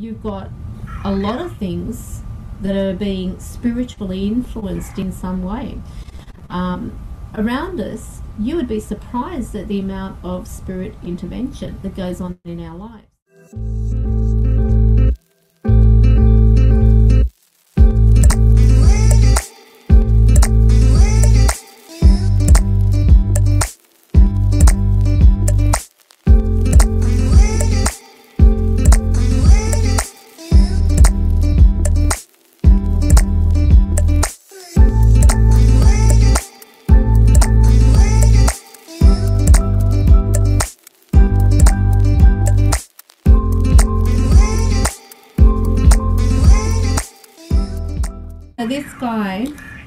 you've got a lot of things that are being spiritually influenced in some way. Around us, you would be surprised at the amount of spirit intervention that goes on in our lives. So this guy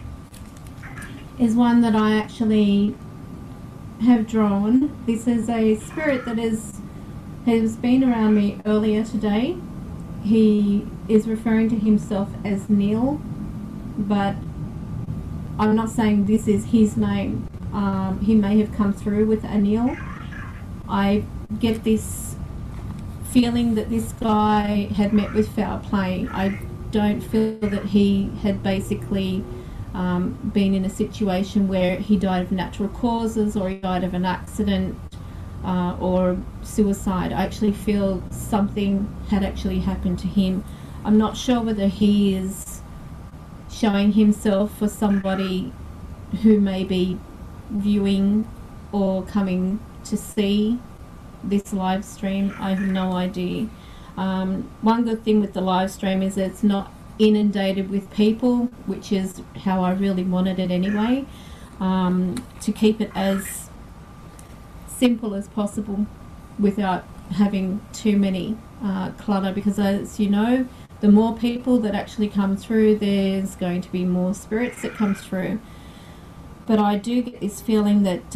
is one that I actually have drawn. This is a spirit that has been around me earlier today. He is referring to himself as Neil, but I'm not saying this is his name. He may have come through with a Neil. I get this feeling that this guy had met with foul play. I don't feel that he had basically been in a situation where he died of natural causes, or he died of an accident or suicide. I actually feel something had actually happened to him. I'm not sure whether he is showing himself for somebody who may be viewing or coming to see this live stream. I have no idea. One good thing with the live stream is that it's not inundated with people, which is how I really wanted it anyway, to keep it as simple as possible without having too many clutter, because as you know, the more people that actually come through, there's going to be more spirits that come through. But I do get this feeling that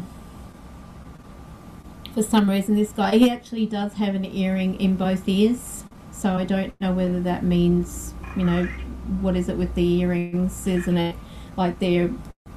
for some reason this guy, he actually does have an earring in both ears, so I don't know whether that means, you know, what is it with the earrings, isn't it like they're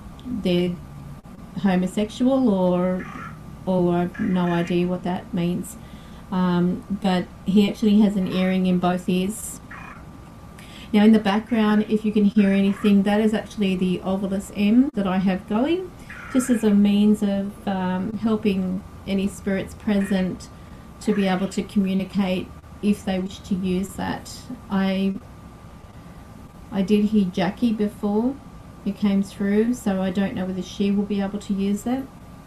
homosexual, or I've no idea what that means. But he actually has an earring in both ears. Now in the background, if you can hear anything, that is actually the Ovilus M that I have going, just as a means of helping any spirits present to be able to communicate if they wish to use that. I did hear Jackie before who came through, so I don't know whether she will be able to use that.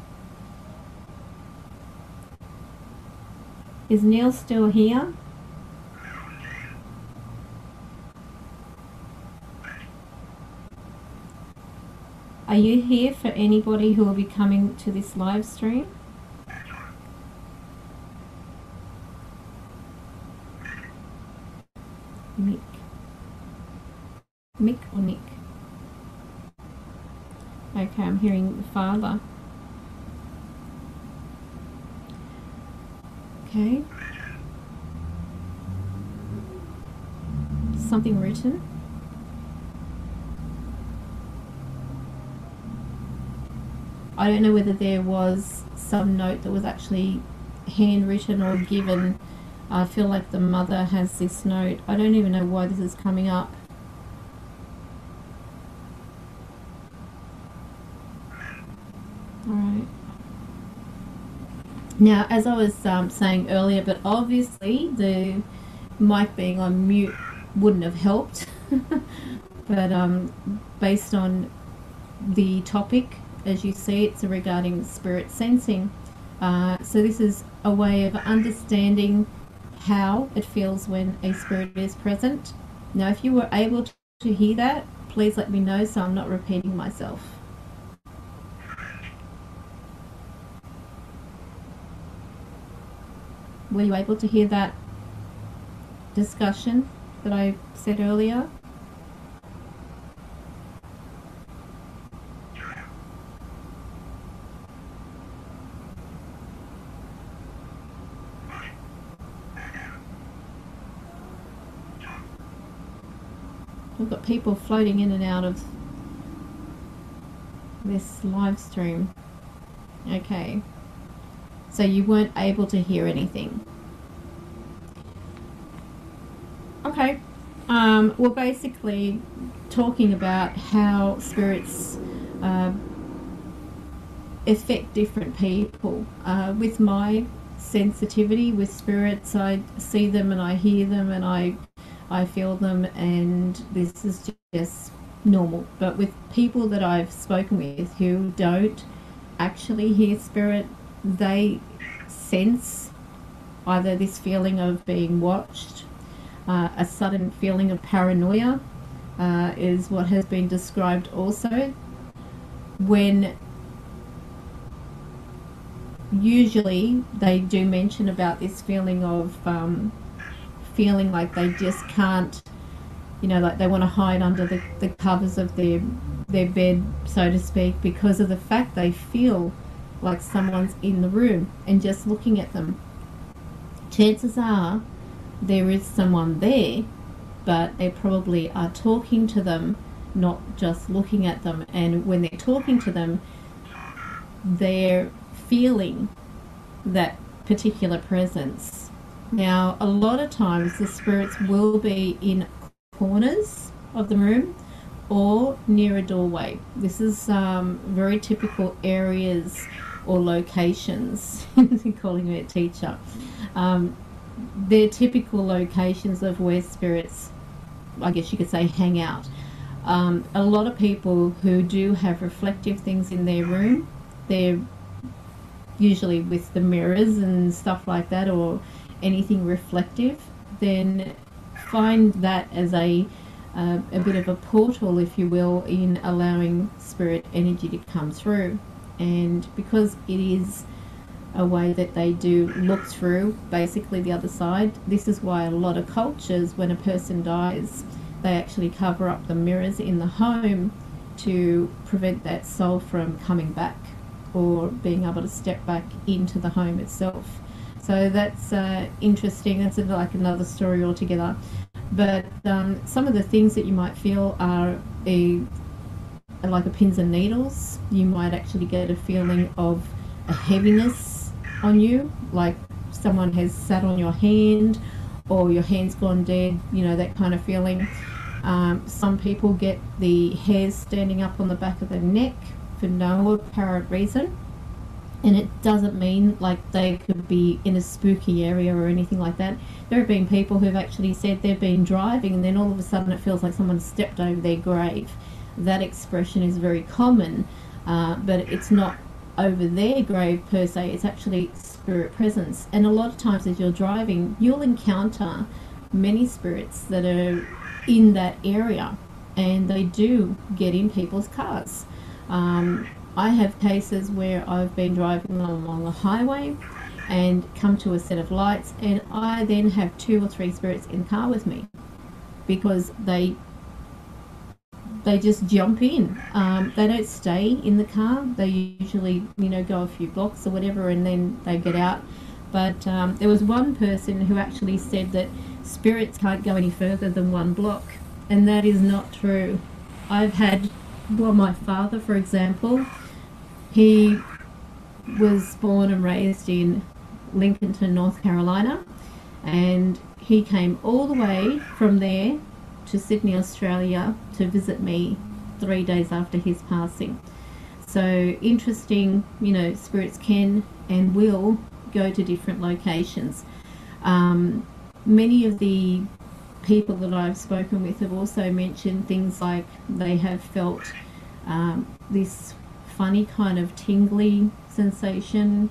Is Neil still here? Are you here for anybody who will be coming to this live stream? Mick or Nick? Okay, I'm hearing the father. Okay. Something written. I don't know whether there was some note that was actually handwritten or given. I feel like the mother has this note. I don't even know why this is coming up. Alright. Now, as I was saying earlier, but obviously the mic being on mute wouldn't have helped. But based on the topic, as you see, it's regarding spirit sensing. So this is a way of understanding how it feels when a spirit is present. Now, if you were able to hear that, please let me know so I'm not repeating myself. Were you able to hear that discussion that I said earlier? We've got people floating in and out of this live stream. Okay. So you weren't able to hear anything. Okay. We're basically talking about how spirits uh, affect different people. With my sensitivity with spirits, I see them and I hear them and I feel them, and this is just normal. But with people that I've spoken with who don't actually hear spirit, they sense either this feeling of being watched, a sudden feeling of paranoia, is what has been described also, when usually they do mention about this feeling of feeling like they just can't, like they want to hide under the covers of their bed, so to speak, because of the fact they feel like someone's in the room and just looking at them. Chances are there is someone there, but they probably are talking to them, not just looking at them. And when they're talking to them, they're feeling that particular presence. Now, a lot of times the spirits will be in corners of the room or near a doorway. This is very typical areas or locations. Calling me a teacher. They're typical locations of where spirits, I guess you could say, hang out. A lot of people who do have reflective things in their room, they're usually with the mirrors and stuff like that, or anything reflective, then find that as a bit of a portal, if you will, in allowing spirit energy to come through. And because it is a way that they do look through basically the other side, this is why a lot of cultures, when a person dies, they actually cover up the mirrors in the home to prevent that soul from coming back or being able to step back into the home itself. So that's interesting. That's like another story altogether. But some of the things that you might feel are like a pins and needles. You might actually get a feeling of a heaviness on you, like someone has sat on your hand or your hand's gone dead, that kind of feeling. Some people get the hairs standing up on the back of their neck for no apparent reason, and it doesn't mean like they could be in a spooky area or anything like that. There have been people who've actually said they've been driving and then all of a sudden it feels like someone stepped over their grave. That expression is very common, but it's not over their grave per se, it's actually spirit presence. And a lot of times as you're driving, you'll encounter many spirits that are in that area, and they do get in people's cars. I have cases where I've been driving along the highway and come to a set of lights, and I then have 2 or 3 spirits in the car with me because they just jump in. They don't stay in the car. They usually, go a few blocks or whatever, and then they get out. But there was one person who actually said that spirits can't go any further than 1 block, and that is not true. I've had, my father, for example, he was born and raised in Lincolnton, North Carolina, and he came all the way from there to Sydney, Australia to visit me 3 days after his passing. So interesting, spirits can and will go to different locations. Many of the people that I've spoken with have also mentioned things like they have felt this funny kind of tingly sensation.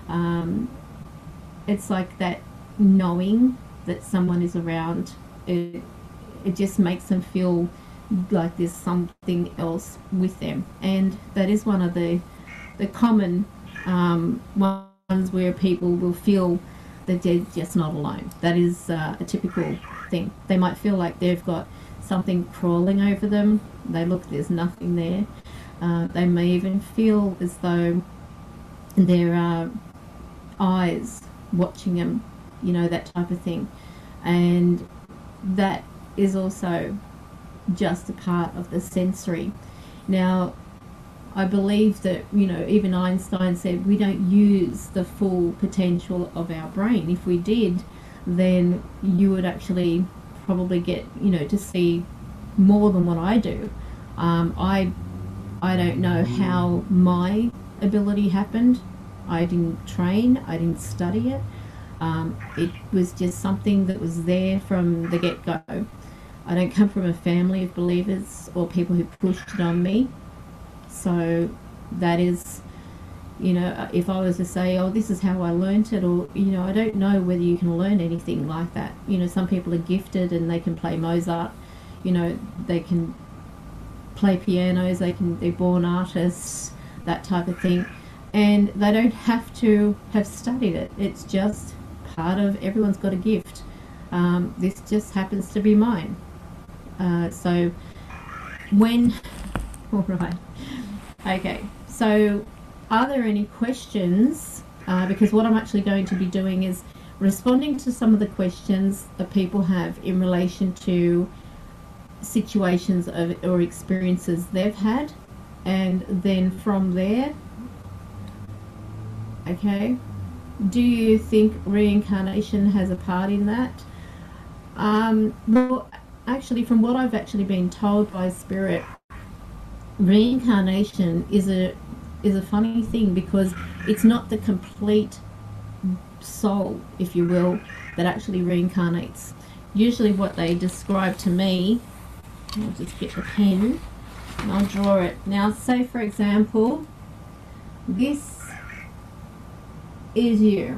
It's like that knowing that someone is around. It just makes them feel like there's something else with them, and that is one of the common ones where people will feel that they're just not alone. That is a typical thing. They might feel like they've got something crawling over them. They look, there's nothing there. They may even feel as though there are eyes watching them, that type of thing. And that is also just a part of the sensory. Now, I believe that, even Einstein said we don't use the full potential of our brain. If we did, then you would actually probably get, you know, to see more than what I do. I don't know how my ability happened. I didn't train, I didn't study it. It was just something that was there from the get-go. I don't come from a family of believers or people who pushed it on me. So that is, you know, if I was to say, oh, this is how I learnt it, or, you know, I don't know whether you can learn anything like that. You know, some people are gifted and they can play Mozart, you know, they can play pianos, they're born artists, that type of thing. And they don't have to have studied it. It's just part of, everyone's got a gift. This just happens to be mine. So when, all right, okay, so are there any questions? Because what I'm actually going to be doing is responding to some of the questions that people have in relation to situations of, or experiences they've had, and then from there, okay, do you think reincarnation has a part in that? Well, actually, from what I've actually been told by Spirit, reincarnation is a funny thing, because it's not the complete soul, if you will, that actually reincarnates. Usually what they describe to me, I'll just get the pen and I'll draw it. Now, say for example, this is you,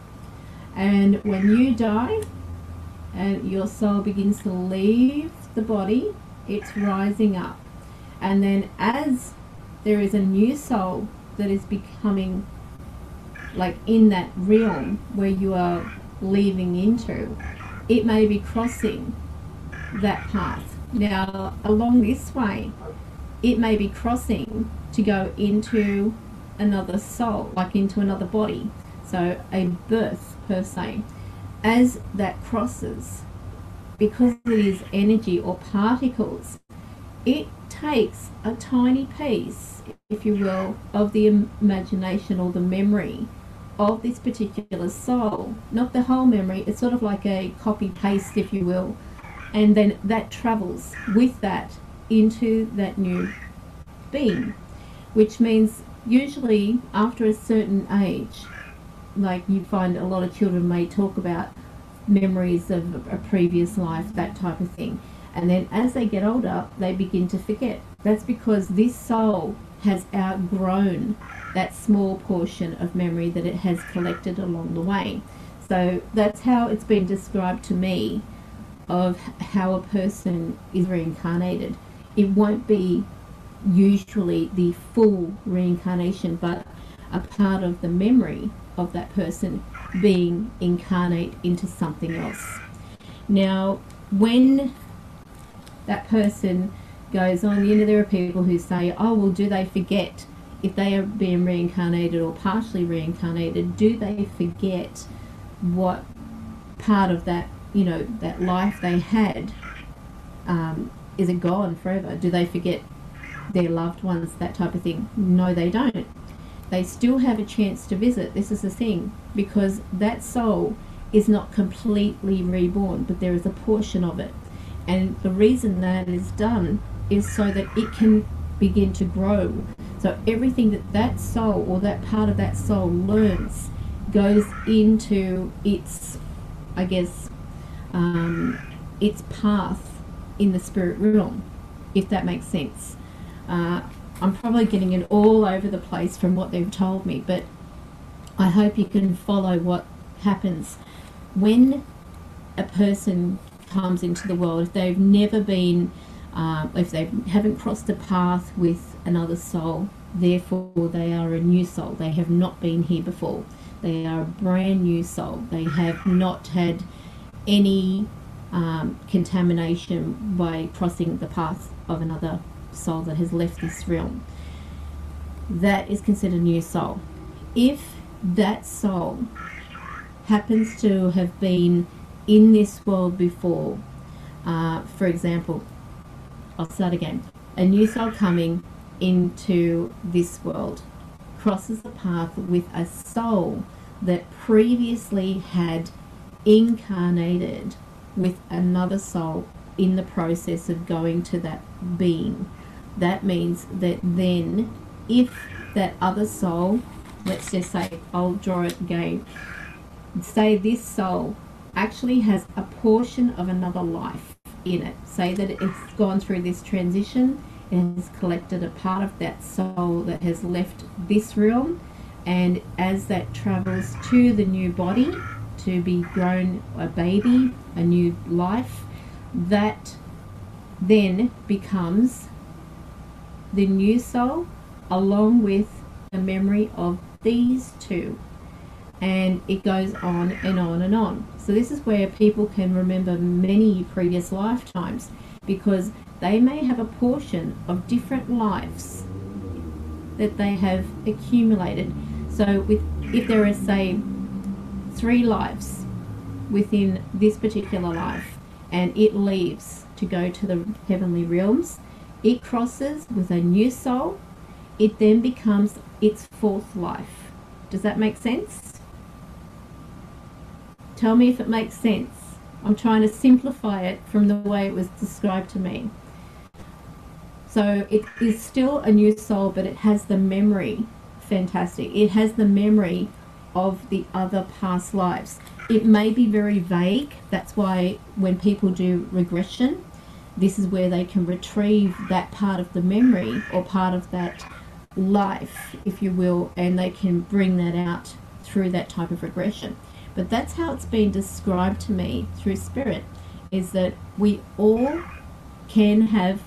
and when you die and your soul begins to leave the body, it's rising up, and then as there is a new soul that is becoming, like, in that realm where you are leaving into, it may be crossing that path. Now, along this way, it may be crossing to go into another soul, like into another body, so a birth per se. As that crosses, because it is energy or particles, it takes a tiny piece, if you will, of the imagination or the memory of this particular soul, not the whole memory. It's sort of like a copy paste, if you will, and then that travels with that into that new being, which means usually after a certain age, like you find a lot of children may talk about memories of a previous life, that type of thing, and then as they get older they begin to forget. That's because this soul has outgrown that small portion of memory that it has collected along the way. So that's how it's been described to me of how a person is reincarnated. It won't be usually the full reincarnation, but a part of the memory of that person being incarnate into something else. Now, when that person goes on, you know, there are people who say, oh, well, do they forget if they are being reincarnated or partially reincarnated? Do they forget what part of that, you know, that life they had? Is it gone forever? Do they forget their loved ones, that type of thing? No, they don't. They still have a chance to visit. This is the thing, because that soul is not completely reborn, but there is a portion of it. And the reason that is done is so that it can begin to grow. So everything that that soul or that part of that soul learns goes into its, I guess, its path in the spirit realm, if that makes sense. I'm probably getting it all over the place from what they've told me, but I hope you can follow what happens when a person comes into the world. If they've never been, if they haven't crossed a path with another soul, therefore they are a new soul. They have not been here before. They are a brand new soul. They have not had any contamination by crossing the path of another soul that has left this realm. That is considered a new soul. If that soul happens to have been in this world before, for example, I'll start again. A new soul coming into this world crosses the path with a soul that previously had incarnated with another soul in the process of going to that being. That means that then if that other soul, let's just say, I'll draw it again, say this soul actually has a portion of another life in it. Say that it's gone through this transition and has collected a part of that soul that has left this realm, and as that travels to the new body to be grown a baby, a new life, that then becomes the new soul along with the memory of these two, and it goes on and on and on. So this is where people can remember many previous lifetimes, because they may have a portion of different lives that they have accumulated. So if there are, say, 3 lives within this particular life, and it leaves to go to the heavenly realms, it crosses with a new soul, it then becomes its 4th life. Does that make sense? Tell me if it makes sense. I'm trying to simplify it from the way it was described to me. So it is still a new soul, but it has the memory. Fantastic. It has the memory of the other past lives. It may be very vague. That's why when people do regression, this is where they can retrieve that part of the memory or part of that life, if you will, and they can bring that out through that type of regression. But that's how it's been described to me through spirit, is that we all can have,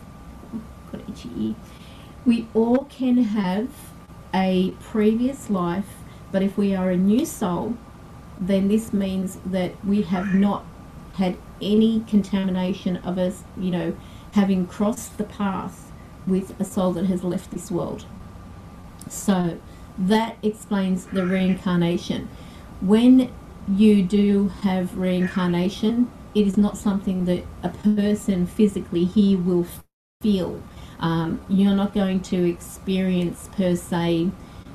we all can have a previous life, but if we are a new soul, then this means that we have not had any contamination of us, you know, having crossed the path with a soul that has left this world. So that explains the reincarnation. When you do have reincarnation, it is not something that a person physically here will feel. You're not going to experience per se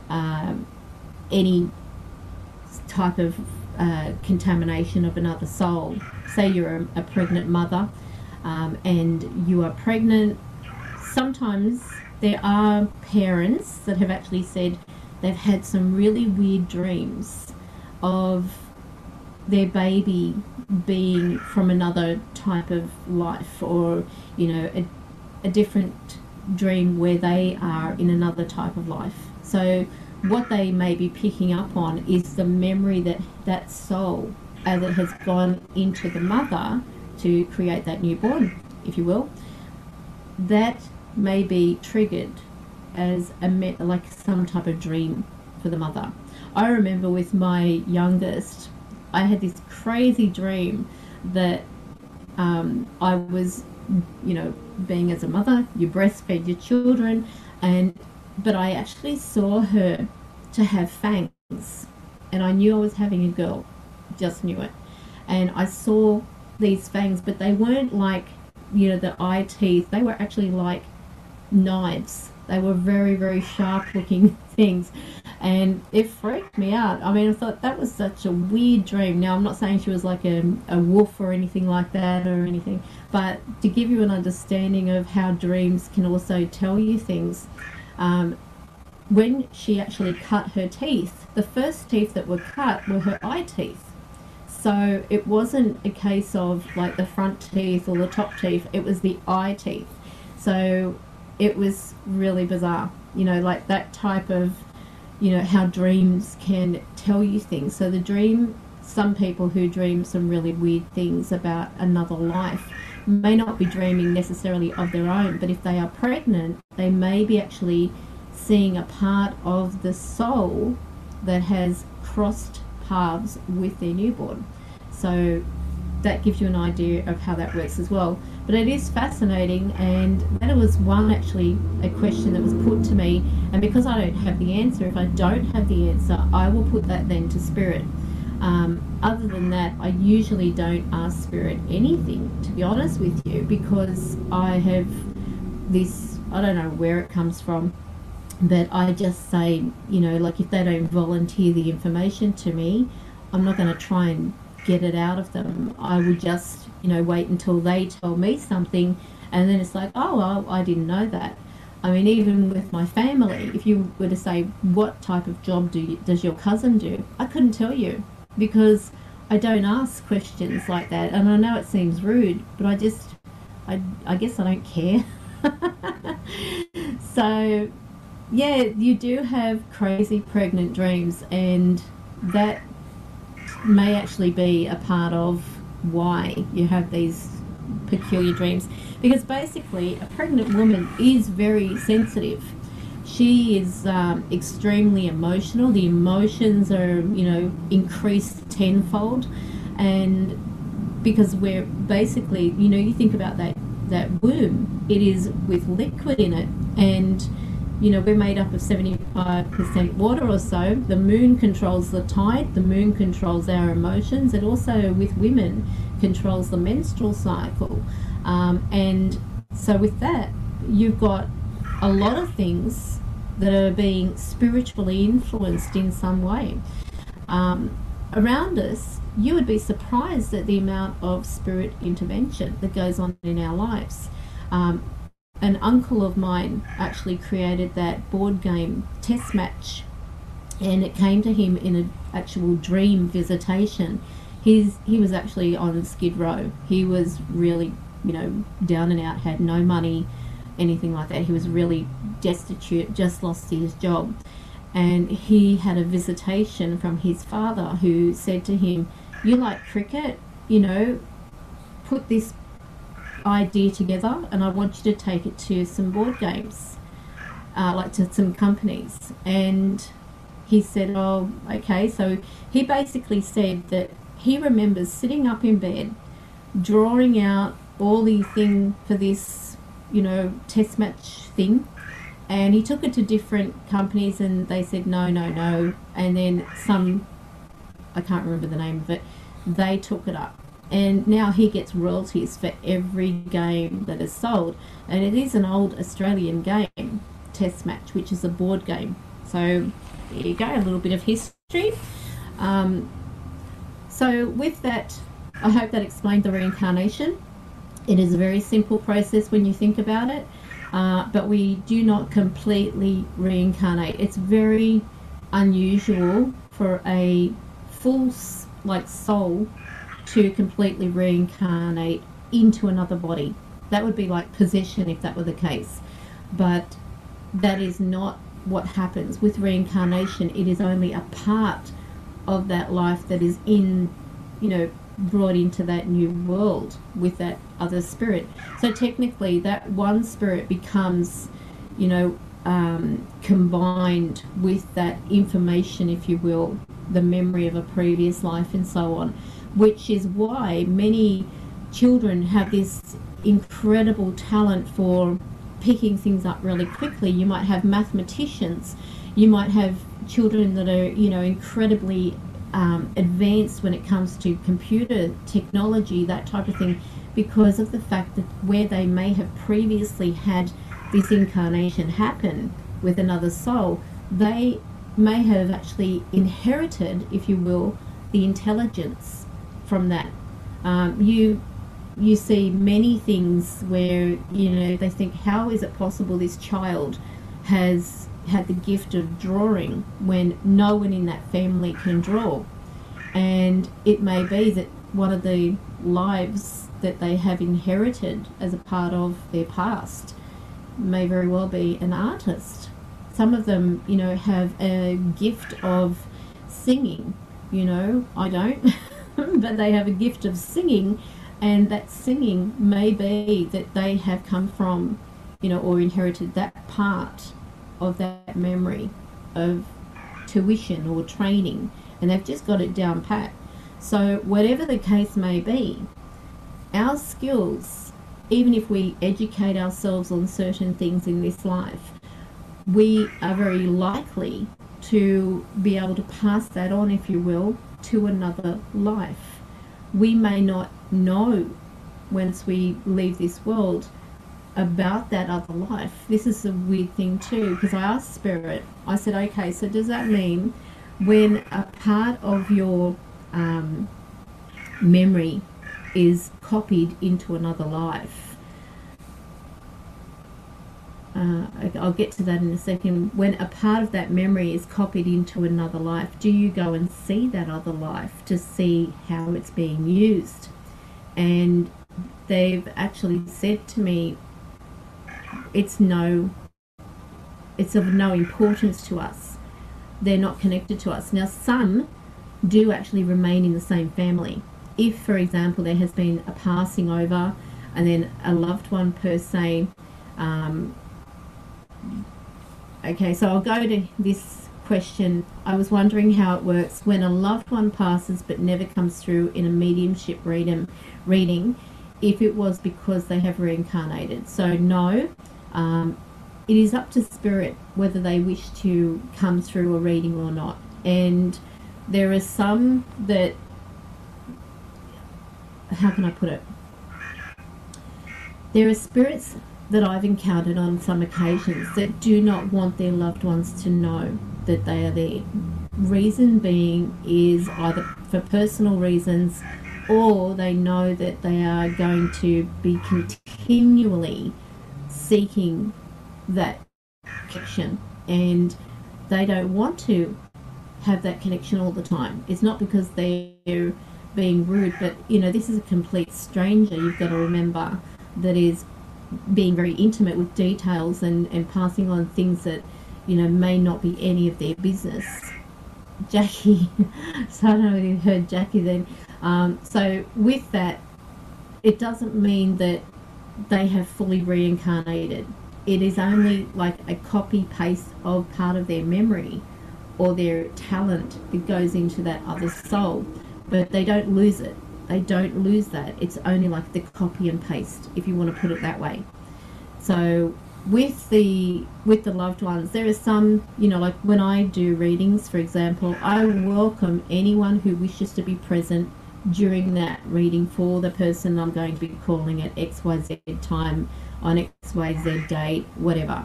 any type of contamination of another soul. Say you're a pregnant mother and you are pregnant. Sometimes there are parents that have actually said they've had some really weird dreams of their baby being from another type of life, or you know, a different dream where they are in another type of life. So what they may be picking up on is the memory that that soul that has gone into the mother to create that newborn, if you will, that may be triggered as like some type of dream for the mother. I remember with my youngest, I had this crazy dream that I was, you know, being as a mother, you breastfeed your children, but I actually saw her to have fangs, and I knew I was having a girl, just knew it. And I saw these fangs, but they weren't like, you know, the eye teeth, they were actually like knives. They were very, very sharp looking things, and it freaked me out. I mean, I thought that was such a weird dream. Now, I'm not saying she was like a wolf or anything like that or anything, but to give you an understanding of how dreams can also tell you things, when she actually cut her teeth, the first teeth that were cut were her eye teeth. So it wasn't a case of like the front teeth or the top teeth, it was the eye teeth. So it was really bizarre, you know, like that type of, you know, how dreams can tell you things. So the dream, some people who dream some really weird things about another life may not be dreaming necessarily of their own, but if they are pregnant, they may be actually seeing a part of the soul that has crossed paths with their newborn. So that gives you an idea of how that works as well. But it is fascinating, and that was one, actually, a question that was put to me, and because I don't have the answer, if I don't have the answer, I will put that then to spirit. Other than that, I usually don't ask spirit anything, to be honest with you, because I have this, I don't know where it comes from, but I just say, you know, like if they don't volunteer the information to me, I'm not going to try and get it out of them. I would just, you know, wait until they tell me something, and then it's like, oh, well, I didn't know that. I mean, even with my family, if you were to say, what type of job does your cousin do? I couldn't tell you, because I don't ask questions like that. And I know it seems rude, but I guess I don't care. So, yeah, you do have crazy pregnant dreams, and that may actually be a part of why you have these peculiar dreams, because basically a pregnant woman is very sensitive. She is extremely emotional. The emotions are, you know, increased tenfold, and because we're basically, you know, you think about that womb, it is with liquid in it, and you know, we're made up of 75% water or so. The moon controls the tide, the moon controls our emotions. It also, with women, controls the menstrual cycle. And so with that, you've got a lot of things that are being spiritually influenced in some way. Around us, you would be surprised at the amount of spirit intervention that goes on in our lives. An uncle of mine actually created that board game test match, and it came to him in an actual dream visitation. He was actually on Skid Row. He was really, you know, down and out, had no money, anything like that. He was really destitute, just lost his job. And he had a visitation from his father, who said to him, you like cricket, you know, put this idea together and I want you to take it to some board games, like to some companies. And he said, oh, okay. So he basically said that he remembers sitting up in bed, drawing out all the thing for this, you know, test match thing, and he took it to different companies and they said no, no, no. And then some, I can't remember the name of it, they took it up. And now he gets royalties for every game that is sold. And it is an old Australian game, test match, which is a board game. So there you go, a little bit of history. So with that, I hope that explained the reincarnation. It is a very simple process when you think about it, but we do not completely reincarnate. It's very unusual for a full, like, soul to completely reincarnate into another body. That would be like possession if that were the case, but that is not what happens with reincarnation. It is only a part of that life that is in, you know, brought into that new world with that other spirit. So technically that one spirit becomes, you know, combined with that information, if you will, the memory of a previous life and so on, which is why many children have this incredible talent for picking things up really quickly. You might have mathematicians, you might have children that are, you know, incredibly advanced when it comes to computer technology, that type of thing, because of the fact that where they may have previously had this incarnation happen with another soul, they may have actually inherited, if you will, the intelligence from that. You see many things where, you know, they think, how is it possible this child has had the gift of drawing when no one in that family can draw? And it may be that one of the lives that they have inherited as a part of their past may very well be an artist. Some of them, you know, have a gift of singing, you know, I don't, but they have a gift of singing, and that singing may be that they have come from, you know, or inherited that part of that memory of tuition or training, and they've just got it down pat. So whatever the case may be, our skills, even if we educate ourselves on certain things in this life, we are very likely to be able to pass that on, if you will, to another life. We may not know once we leave this world about that other life. This is a weird thing too, because I asked Spirit, I said, okay, so does that mean when a part of your memory is copied into another life. I'll get to that in a second. When a part of that memory is copied into another life, do you go and see that other life to see how it's being used? And they've actually said to me, it's of no importance to us. They're not connected to us. Now, some do actually remain in the same family. If, for example, there has been a passing over and then a loved one per se, okay, so I'll go to this question. I was wondering how it works when a loved one passes but never comes through in a mediumship reading, if it was because they have reincarnated. So no, it is up to spirit whether they wish to come through a reading or not. And there are some that, how can I put it? There are spirits that I've encountered on some occasions that do not want their loved ones to know that they are there. Reason being is either for personal reasons, or they know that they are going to be continually seeking that connection, and they don't want to have that connection all the time. It's not because they're being rude, but you know, this is a complete stranger, you've got to remember, that is being very intimate with details and passing on things that, you know, may not be any of their business. Jackie, so I don't know if you heard Jackie then. So with that, it doesn't mean that they have fully reincarnated. It is only like a copy paste of part of their memory or their talent that goes into that other soul, but they don't lose it. They don't lose that. It's only like the copy and paste, if you want to put it that way. So with the loved ones, there are some, you know, like when I do readings, for example, I welcome anyone who wishes to be present during that reading for the person I'm going to be calling at XYZ time on XYZ date, whatever.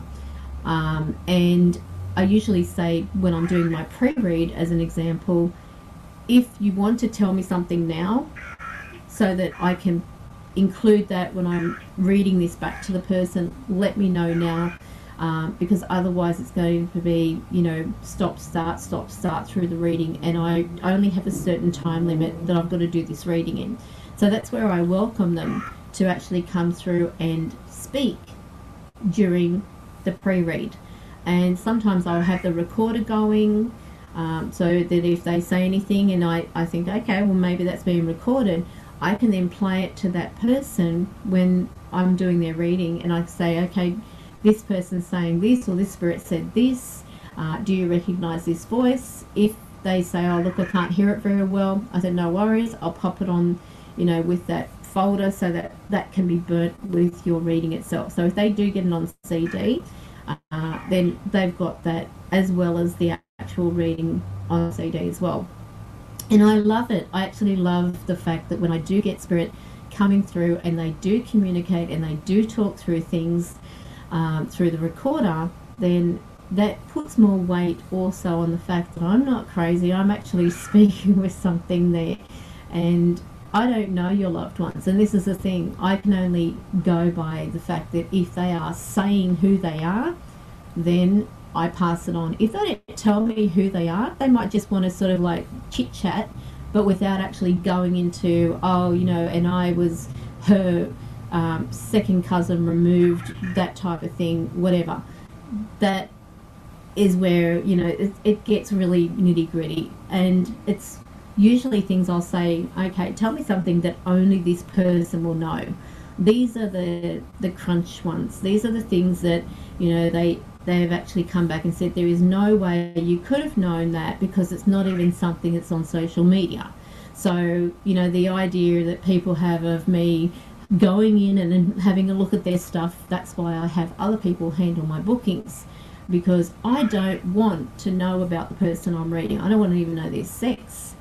And I usually say, when I'm doing my pre-read as an example, if you want to tell me something now so that I can include that when I'm reading this back to the person, let me know now, because otherwise it's going to be, you know, stop, start through the reading, and I only have a certain time limit that I've got to do this reading in. So that's where I welcome them to actually come through and speak during the pre-read. And sometimes I'll have the recorder going, so that if they say anything and I think, okay, well maybe that's being recorded, I can then play it to that person when I'm doing their reading, and I say, okay, this person's saying this, or this spirit said this, do you recognize this voice? If they say, oh look, I can't hear it very well, I said, no worries, I'll pop it on, you know, with that folder so that that can be burnt with your reading itself. So if they do get it on CD, then they've got that as well as the actual reading on CD as well. And I love it. I actually love the fact that when I do get spirit coming through and they do communicate and they do talk through things through the recorder, then that puts more weight also on the fact that I'm not crazy. I'm actually speaking with something there, and I don't know your loved ones. And this is the thing, I can only go by the fact that if they are saying who they are, then I pass it on. If they don't tell me who they are, they might just want to sort of like chit chat, but without actually going into, oh, you know, and I was her second cousin removed, that type of thing, whatever. That is where, you know, it gets really nitty gritty, and it's usually things I'll say, okay, tell me something that only this person will know. These are the crunch ones. These are the things that, you know, they've actually come back and said there is no way you could have known that, because it's not even something that's on social media. So, you know, the idea that people have of me going in and having a look at their stuff, that's why I have other people handle my bookings, because I don't want to know about the person I'm reading. I don't want to even know their sex.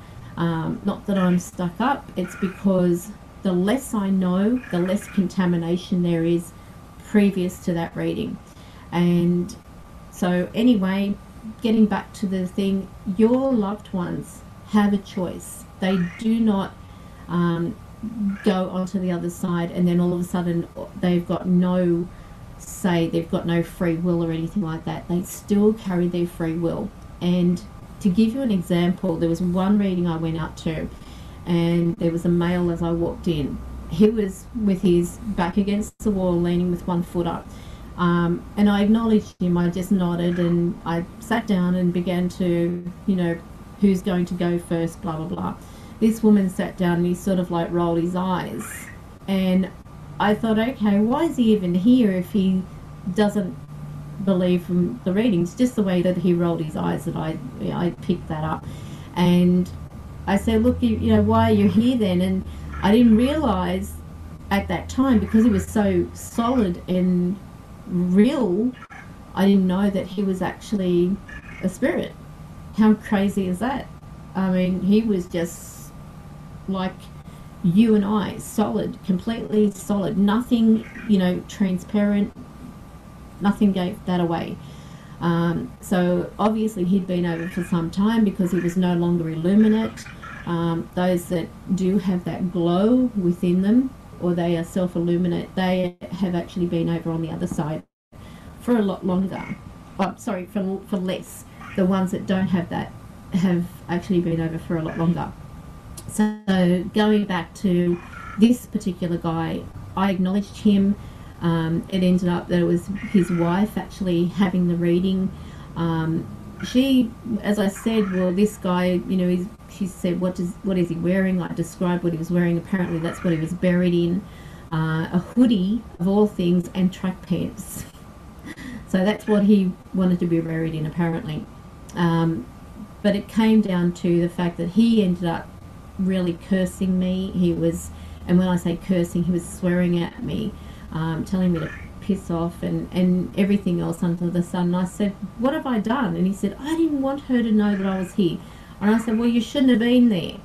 Not that I'm stuck up, it's because the less I know, the less contamination there is previous to that reading. And so anyway, getting back to the thing, your loved ones have a choice. They do not go onto the other side, and then all of a sudden they've got no say, they've got no free will or anything like that. They still carry their free will. And to give you an example, there was one reading I went out to, and there was a male as I walked in. He was with his back against the wall, leaning with one foot up. And I acknowledged him. I just nodded, and I sat down and began to, who's going to go first, blah, blah, blah. This woman sat down, and he sort of like rolled his eyes. And I thought, okay, why is he even here if he doesn't believe from the readings? Just the way that he rolled his eyes, that I picked that up. And I said, look, why are you here then? And I didn't realise at that time, because he was so solid and real, I didn't know that he was actually a spirit. How crazy is that? I mean, he was just like you and I, solid, completely solid, nothing, transparent, nothing gave that away. So obviously he'd been over for some time, because he was no longer illuminate. Those that do have that glow within them, or they are self-illuminate, they have actually been over on the other side for a lot longer. For less. The ones that don't have that have actually been over for a lot longer. So going back to this particular guy, I acknowledged him. It ended up that it was his wife actually having the reading. She, as I said, well, this guy, she said, what is he wearing? I described what he was wearing. Apparently that's what he was buried in. A hoodie, of all things, and track pants. So that's what he wanted to be buried in, apparently. But it came down to the fact that he ended up really cursing me. And when I say cursing, he was swearing at me, telling me to piss off and everything else under the sun. And I said, what have I done? And he said, I didn't want her to know that I was here. And I said, well, you shouldn't have been there.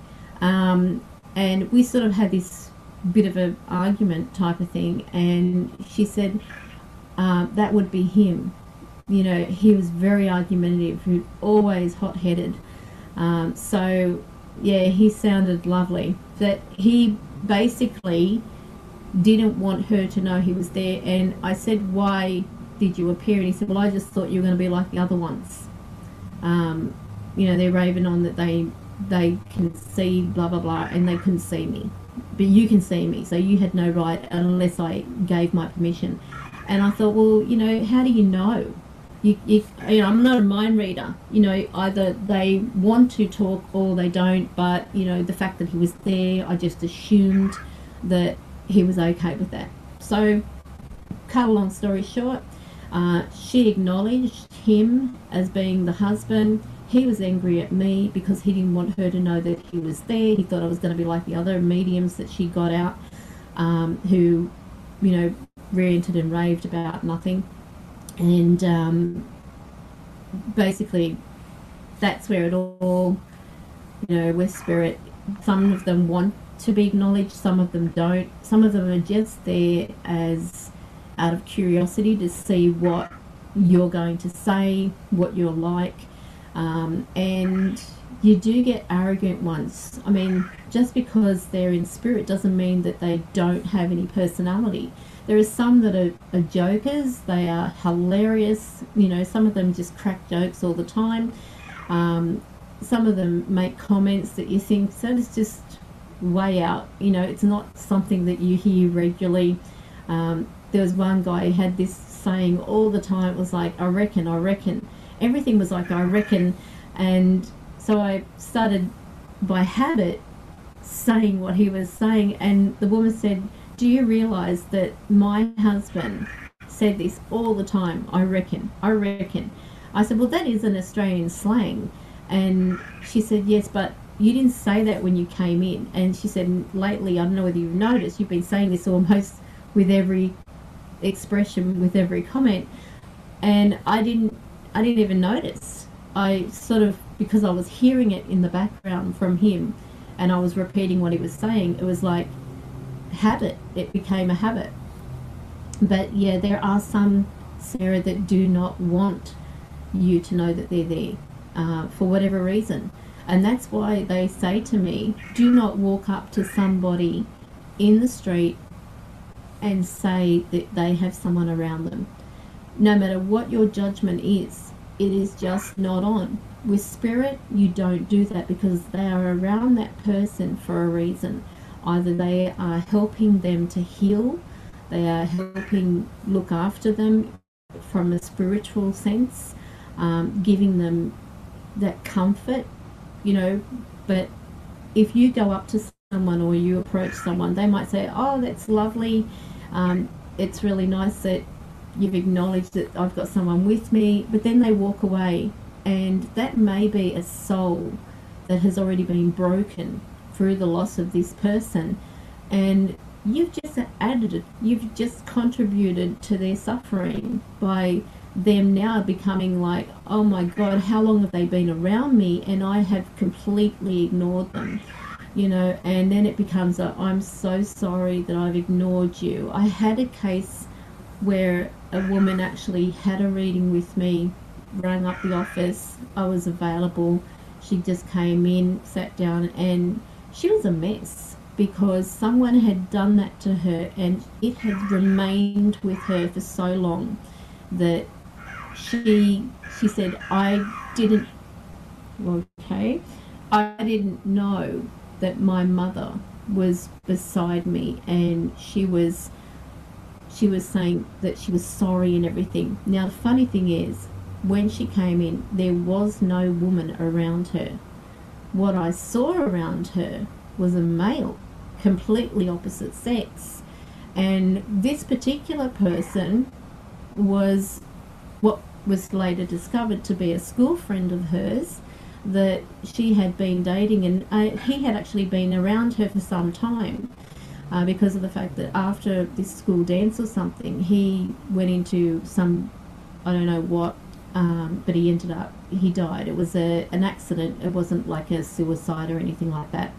And we sort of had this bit of an argument type of thing. And she said, that would be him. He was very argumentative, always hot-headed. So, yeah, he sounded lovely. That he basically didn't want her to know he was there. And I said, why did you appear? And he said, well, I just thought you were going to be like the other ones. They're raving on that they can see blah, blah, blah, and they couldn't see me. But you can see me, so you had no right unless I gave my permission. And I thought, well, how do you know? I'm not a mind reader. Either they want to talk or they don't. But, the fact that he was there, I just assumed that he was okay with that. So, cut a long story short, she acknowledged him as being the husband. He was angry at me because he didn't want her to know that he was there. He thought I was going to be like the other mediums that she got out, who, ranted and raved about nothing. And basically that's where it all, with spirit, some of them want to be acknowledged, some of them don't. Some of them are just there as out of curiosity to see what you're going to say, what you're like. And you do get arrogant ones. I mean, just because they're in spirit doesn't mean that they don't have any personality. There are some that are jokers. They are hilarious. Some of them just crack jokes all the time. Some of them make comments that you think, so it's just way out. It's not something that you hear regularly. There was one guy who had this saying all the time. It was like, I reckon. Everything was like, I reckon. And so I started by habit saying what he was saying. And the woman said, do you realise that my husband said this all the time? I reckon. I said, well, that is an Australian slang. And she said, yes, but you didn't say that when you came in. And she said, lately, I don't know whether you've noticed, you've been saying this almost with every expression, with every comment. And I didn't even notice. I sort of, because I was hearing it in the background from him and I was repeating what he was saying, it was like habit. It became a habit. But yeah, there are some, Sarah, that do not want you to know that they're there for whatever reason. And that's why they say to me, do not walk up to somebody in the street and say that they have someone around them. No matter what your judgment is, it is just not on. With spirit, you don't do that, because they are around that person for a reason. Either they are helping them to heal, they are helping look after them from a spiritual sense, giving them that comfort, you know. But if you go up to someone or you approach someone, they might say, oh, that's lovely, it's really nice that you've acknowledged that I've got someone with me, but then they walk away, and that may be a soul that has already been broken through the loss of this person, and you've just added it, you've just contributed to their suffering by them now becoming like, oh my God, how long have they been around me and I have completely ignored them, you know. And then it becomes a, I'm so sorry that I've ignored you. I had a case where a woman actually had a reading with me, rang up the office, I was available, she just came in, sat down, and she was a mess because someone had done that to her, and it had remained with her for so long that she said, I didn't know that my mother was beside me, and she was saying that she was sorry and everything. Now the funny thing is, when she came in, there was no woman around her. What I saw around her was a male, completely opposite sex. And this particular person was what was later discovered to be a school friend of hers that she had been dating, and he had actually been around her for some time. Because of the fact that after this school dance or something, he went into some, I don't know what, but he died. It was an accident. It wasn't like a suicide or anything like that.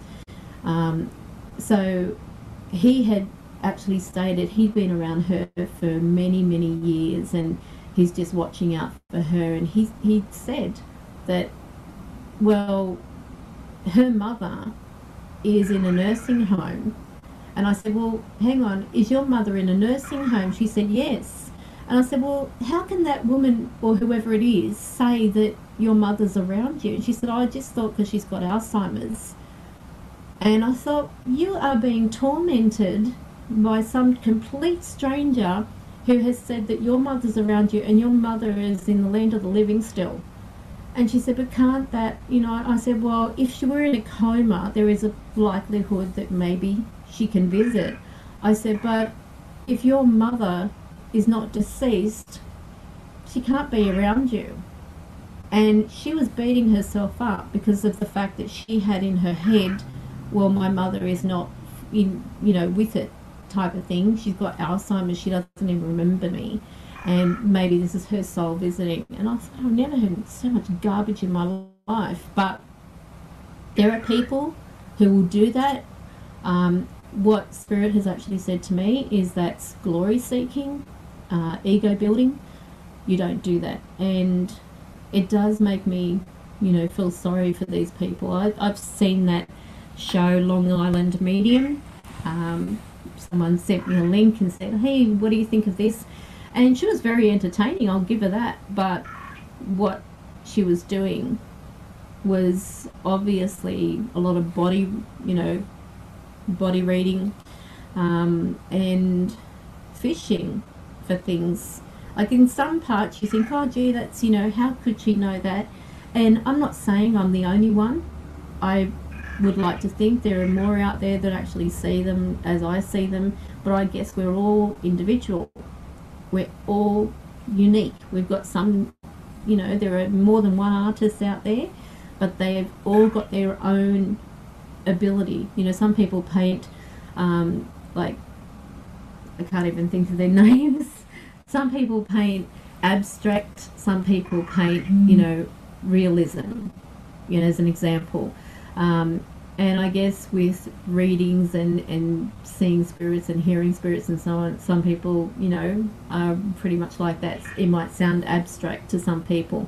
So he had actually stated he'd been around her for many, many years, and he's just watching out for her. And he said that, well, her mother is in a nursing home. And I said, well, hang on, is your mother in a nursing home? She said, yes. And I said, well, how can that woman or whoever it is say that your mother's around you? And she said, I just thought because she's got Alzheimer's. And I thought, you are being tormented by some complete stranger who has said that your mother's around you and your mother is in the land of the living still. And she said, but can't that, you know, I said, well, if she were in a coma, there is a likelihood that maybe she can visit. I said, but if your mother is not deceased, she can't be around you. And she was beating herself up because of the fact that she had in her head, well, my mother is not in, you know, with it type of thing. She's got Alzheimer's, she doesn't even remember me, and maybe this is her soul visiting. And I thought, I've never heard so much garbage in my life. But there are people who will do that. What Spirit has actually said to me is that's glory seeking, ego building. You don't do that. And it does make me, you know, feel sorry for these people. I've seen that show, Long Island Medium. Someone sent me a link and said, hey, what do you think of this? And she was very entertaining, I'll give her that. But what she was doing was obviously a lot of body, you know, body reading, and fishing for things. Like in some parts you think, oh gee, that's, you know, how could she know that? And I'm not saying I'm the only one. I would like to think there are more out there that actually see them as I see them, but I guess we're all individual. We're all unique. We've got some, you know, there are more than one artist out there, but they've all got their own ability. You know, some people paint, like, I can't even think of their names. Some people paint abstract, some people paint, you know, realism, you know, as an example. And I guess with readings and seeing spirits and hearing spirits and so on, some people, you know, are pretty much like that. It might sound abstract to some people.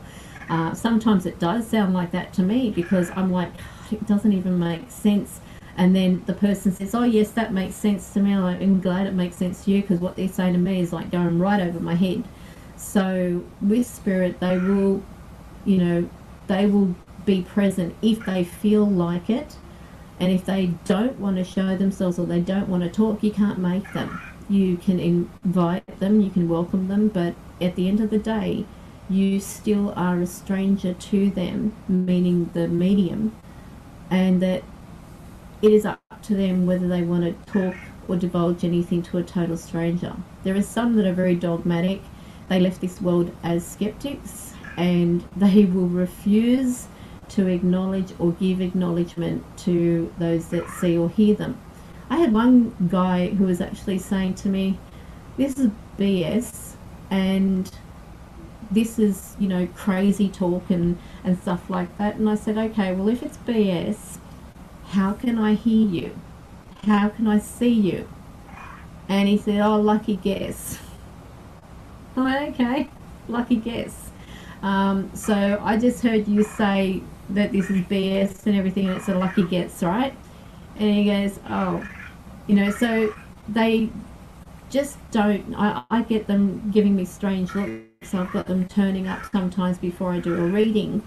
Sometimes it does sound like that to me, because I'm like, it doesn't even make sense. And then the person says, oh yes, that makes sense to me. I'm glad it makes sense to you, because what they're saying to me is like going right over my head. So with spirit, they will, you know, they will be present if they feel like it. And if they don't want to show themselves, or they don't want to talk, you can't make them. You can invite them, you can welcome them, but at the end of the day, you still are a stranger to them, meaning the medium, and that it is up to them whether they want to talk or divulge anything to a total stranger. There are some that are very dogmatic. They left this world as skeptics, and they will refuse to acknowledge or give acknowledgement to those that see or hear them. I had one guy who was actually saying to me, this is BS, and this is, you know, crazy talk and stuff like that. And I said, okay, well, if it's BS, how can I hear you? How can I see you? And he said, oh, lucky guess. I went, okay, lucky guess. So I just heard you say that this is BS and everything, and it's a lucky guess, right? And he goes, oh, you know, so they just don't, I get them giving me strange looks. I've got them turning up sometimes before I do a reading,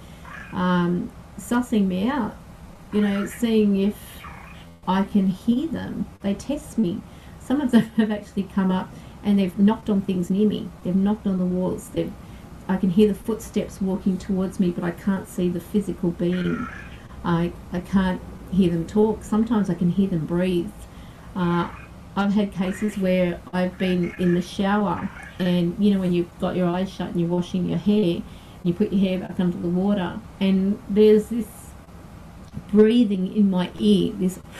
sussing me out, you know, seeing if I can hear them. They test me. Some of them have actually come up and they've knocked on things near me. They've knocked on the walls. I can hear the footsteps walking towards me, but I can't see the physical being. I can't hear them talk. Sometimes I can hear them breathe. I've had cases where I've been in the shower, and you know, when you've got your eyes shut and you're washing your hair, you put your hair back under the water, and there's this breathing in my ear,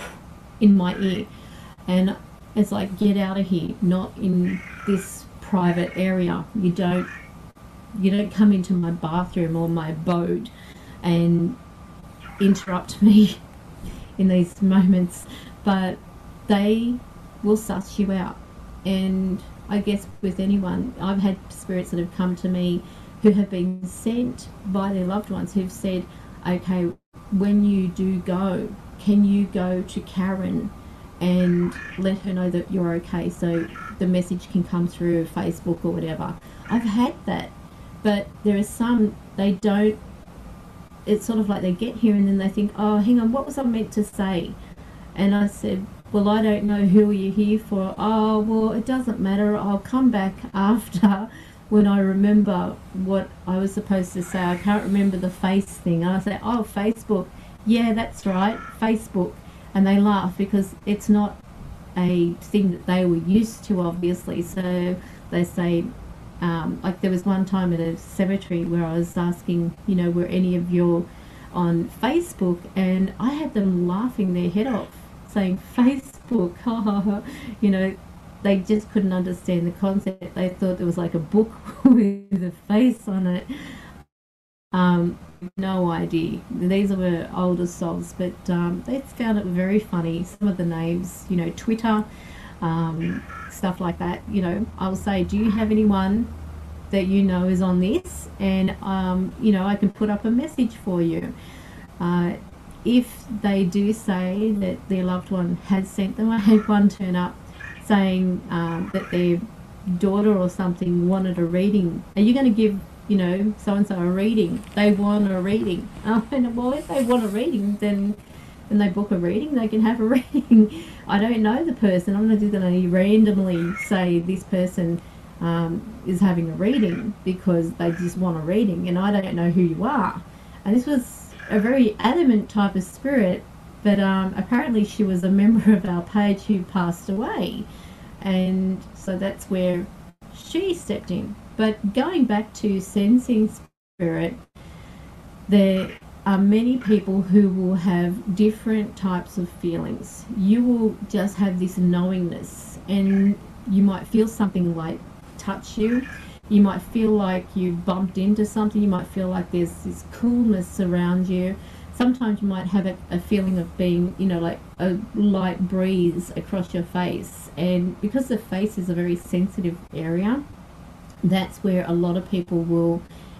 and it's like, get out of here, not in this private area. You don't come into my bathroom or my abode and interrupt me in these moments. But they will suss you out. And I guess with anyone, I've had spirits that have come to me who have been sent by their loved ones, who've said, okay, when you do go, can you go to Karen and let her know that you're okay, so the message can come through Facebook or whatever. I've had that. But there are some, they don't, it's sort of like they get here and then they think, oh, hang on, what was I meant to say? And I said, well, I don't know, who are you here for? Oh, well, it doesn't matter. I'll come back after when I remember what I was supposed to say. I can't remember the face thing. And I say, oh, Facebook. Yeah, that's right, Facebook. And they laugh because it's not a thing that they were used to, obviously. So they say, like there was one time at a cemetery where I was asking, you know, were any of you on Facebook? And I had them laughing their head off, saying Facebook, ha ha ha. You know, they just couldn't understand the concept. They thought there was like a book with a face on it. No idea. These were older souls, but they found it very funny. Some of the names, you know, Twitter, stuff like that. You know, I'll say, do you have anyone that you know is on this? And you know, I can put up a message for you. If they do say that their loved one has sent them, I had one turn up saying that their daughter or something wanted a reading. Are you going to give, you know, so-and-so a reading? They want a reading. And well, if they want a reading, then they book a reading, they can have a reading. I don't know the person. I'm not just going to randomly say this person is having a reading because they just want a reading, and I don't know who you are. And this was a very adamant type of spirit, but apparently she was a member of our page who passed away, and so that's where she stepped in. But going back to sensing spirit, there are many people who will have different types of feelings. You will just have this knowingness, and you might feel something like touch you. You might feel like you bumped into something. You might feel like there's this coolness around you. Sometimes you might have a feeling of being, you know, like a light breeze across your face. And because the face is a very sensitive area, that's where a lot of people will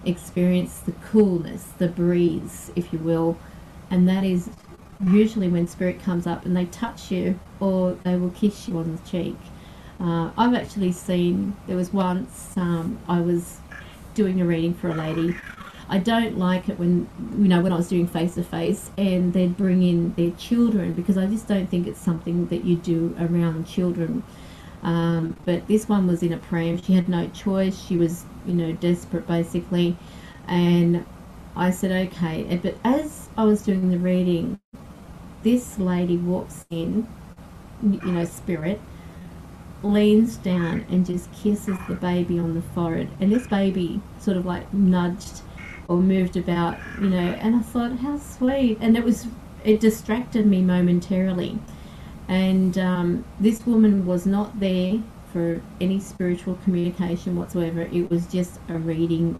experience the coolness, the breeze, if you will, and that is usually when spirit comes up and they touch you or they will kiss you on the cheek. I've actually seen, there was once I was doing a reading for a lady. I don't like it when, when I was doing face-to-face and they'd bring in their children, because I just don't think it's something that you do around children. But this one was in a pram. She had no choice. She was, desperate basically. And I said, okay. But as I was doing the reading, this lady walks in, spirit, leans down and just kisses the baby on the forehead. And this baby sort of like nudged or moved about, and I thought, how sweet. And it distracted me momentarily. And this woman was not there for any spiritual communication whatsoever. It was just a reading,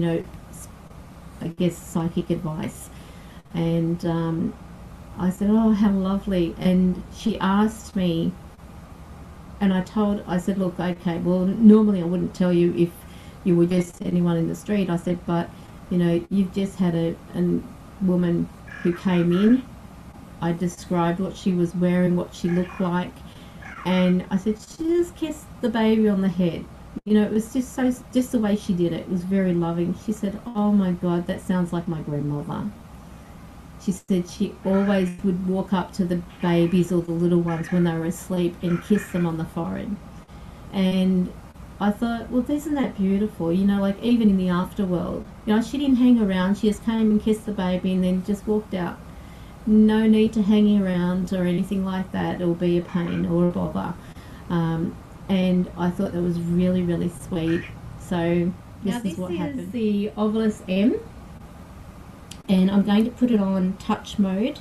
I guess psychic advice. And I said, oh, how lovely. And she asked me, and I said, look, okay, well, normally I wouldn't tell you if you were just anyone in the street. I said, but, you've just had a woman who came in. I described what she was wearing, what she looked like. And I said, she just kissed the baby on the head. It was just the way she did it. It was very loving. She said, oh my God, that sounds like my grandmother. She said she always would walk up to the babies or the little ones when they were asleep and kiss them on the forehead. And I thought, well, isn't that beautiful? Like even in the afterworld, she didn't hang around. She just came and kissed the baby and then just walked out. No need to hang around or anything like that. It'll be a pain or a bother. And I thought that was really, really sweet. So this is what happened. This is the Ovilus M. And I'm going to put it on touch mode.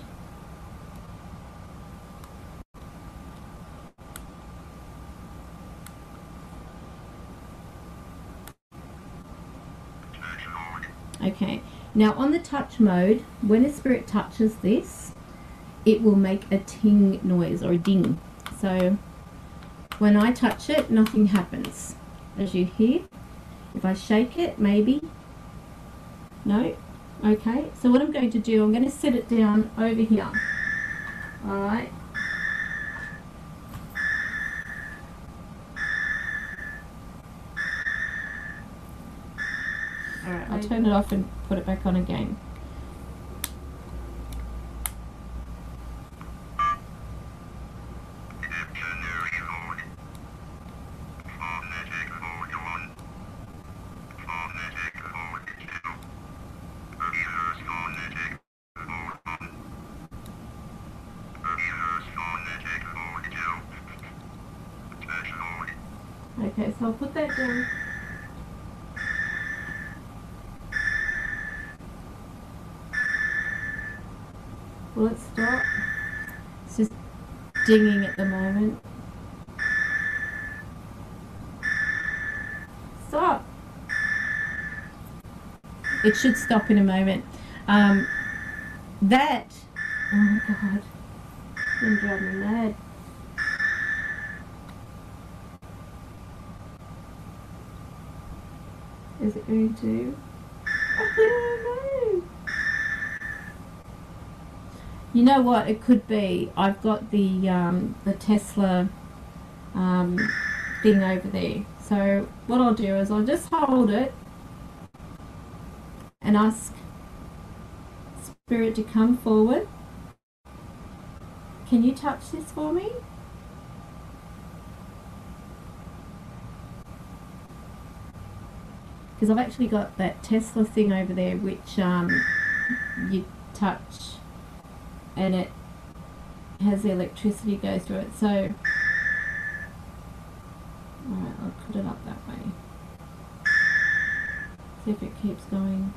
Okay, now on the touch mode, when a spirit touches this, it will make a ting noise or a ding. So when I touch it, nothing happens, as you hear. If I shake it, maybe. No. Okay, so what I'm going to do, I'm going to set it down over here. Alright. Alright, I'll turn it off and put it back on again. Okay, so I'll put that down. Will it stop? It's just dinging at the moment. Stop! It should stop in a moment. Oh my God, it's gonna drive me mad. Is it going to? I don't know. You know what? It could be. I've got the Tesla thing over there. So what I'll do is I'll just hold it and ask Spirit to come forward. Can you touch this for me? Because I've actually got that Tesla thing over there which you touch and it has the electricity go through it. So alright, I'll put it up that way. See if it keeps going.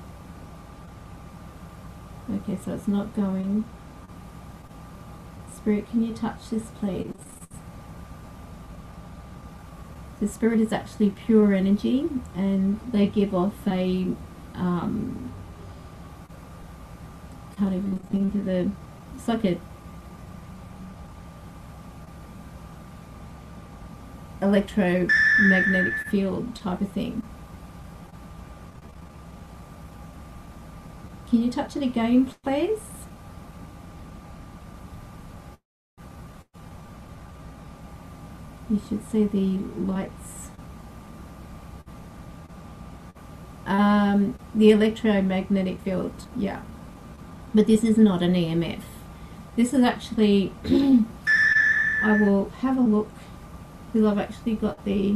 Okay, so it's not going. Spirit, can you touch this please? The spirit is actually pure energy and they give off a can't even think of the, it's like a electromagnetic field type of thing. Can you touch it again, please? You should see the lights. The electromagnetic field, yeah. But this is not an EMF. This is actually, I will have a look, because I've actually got the,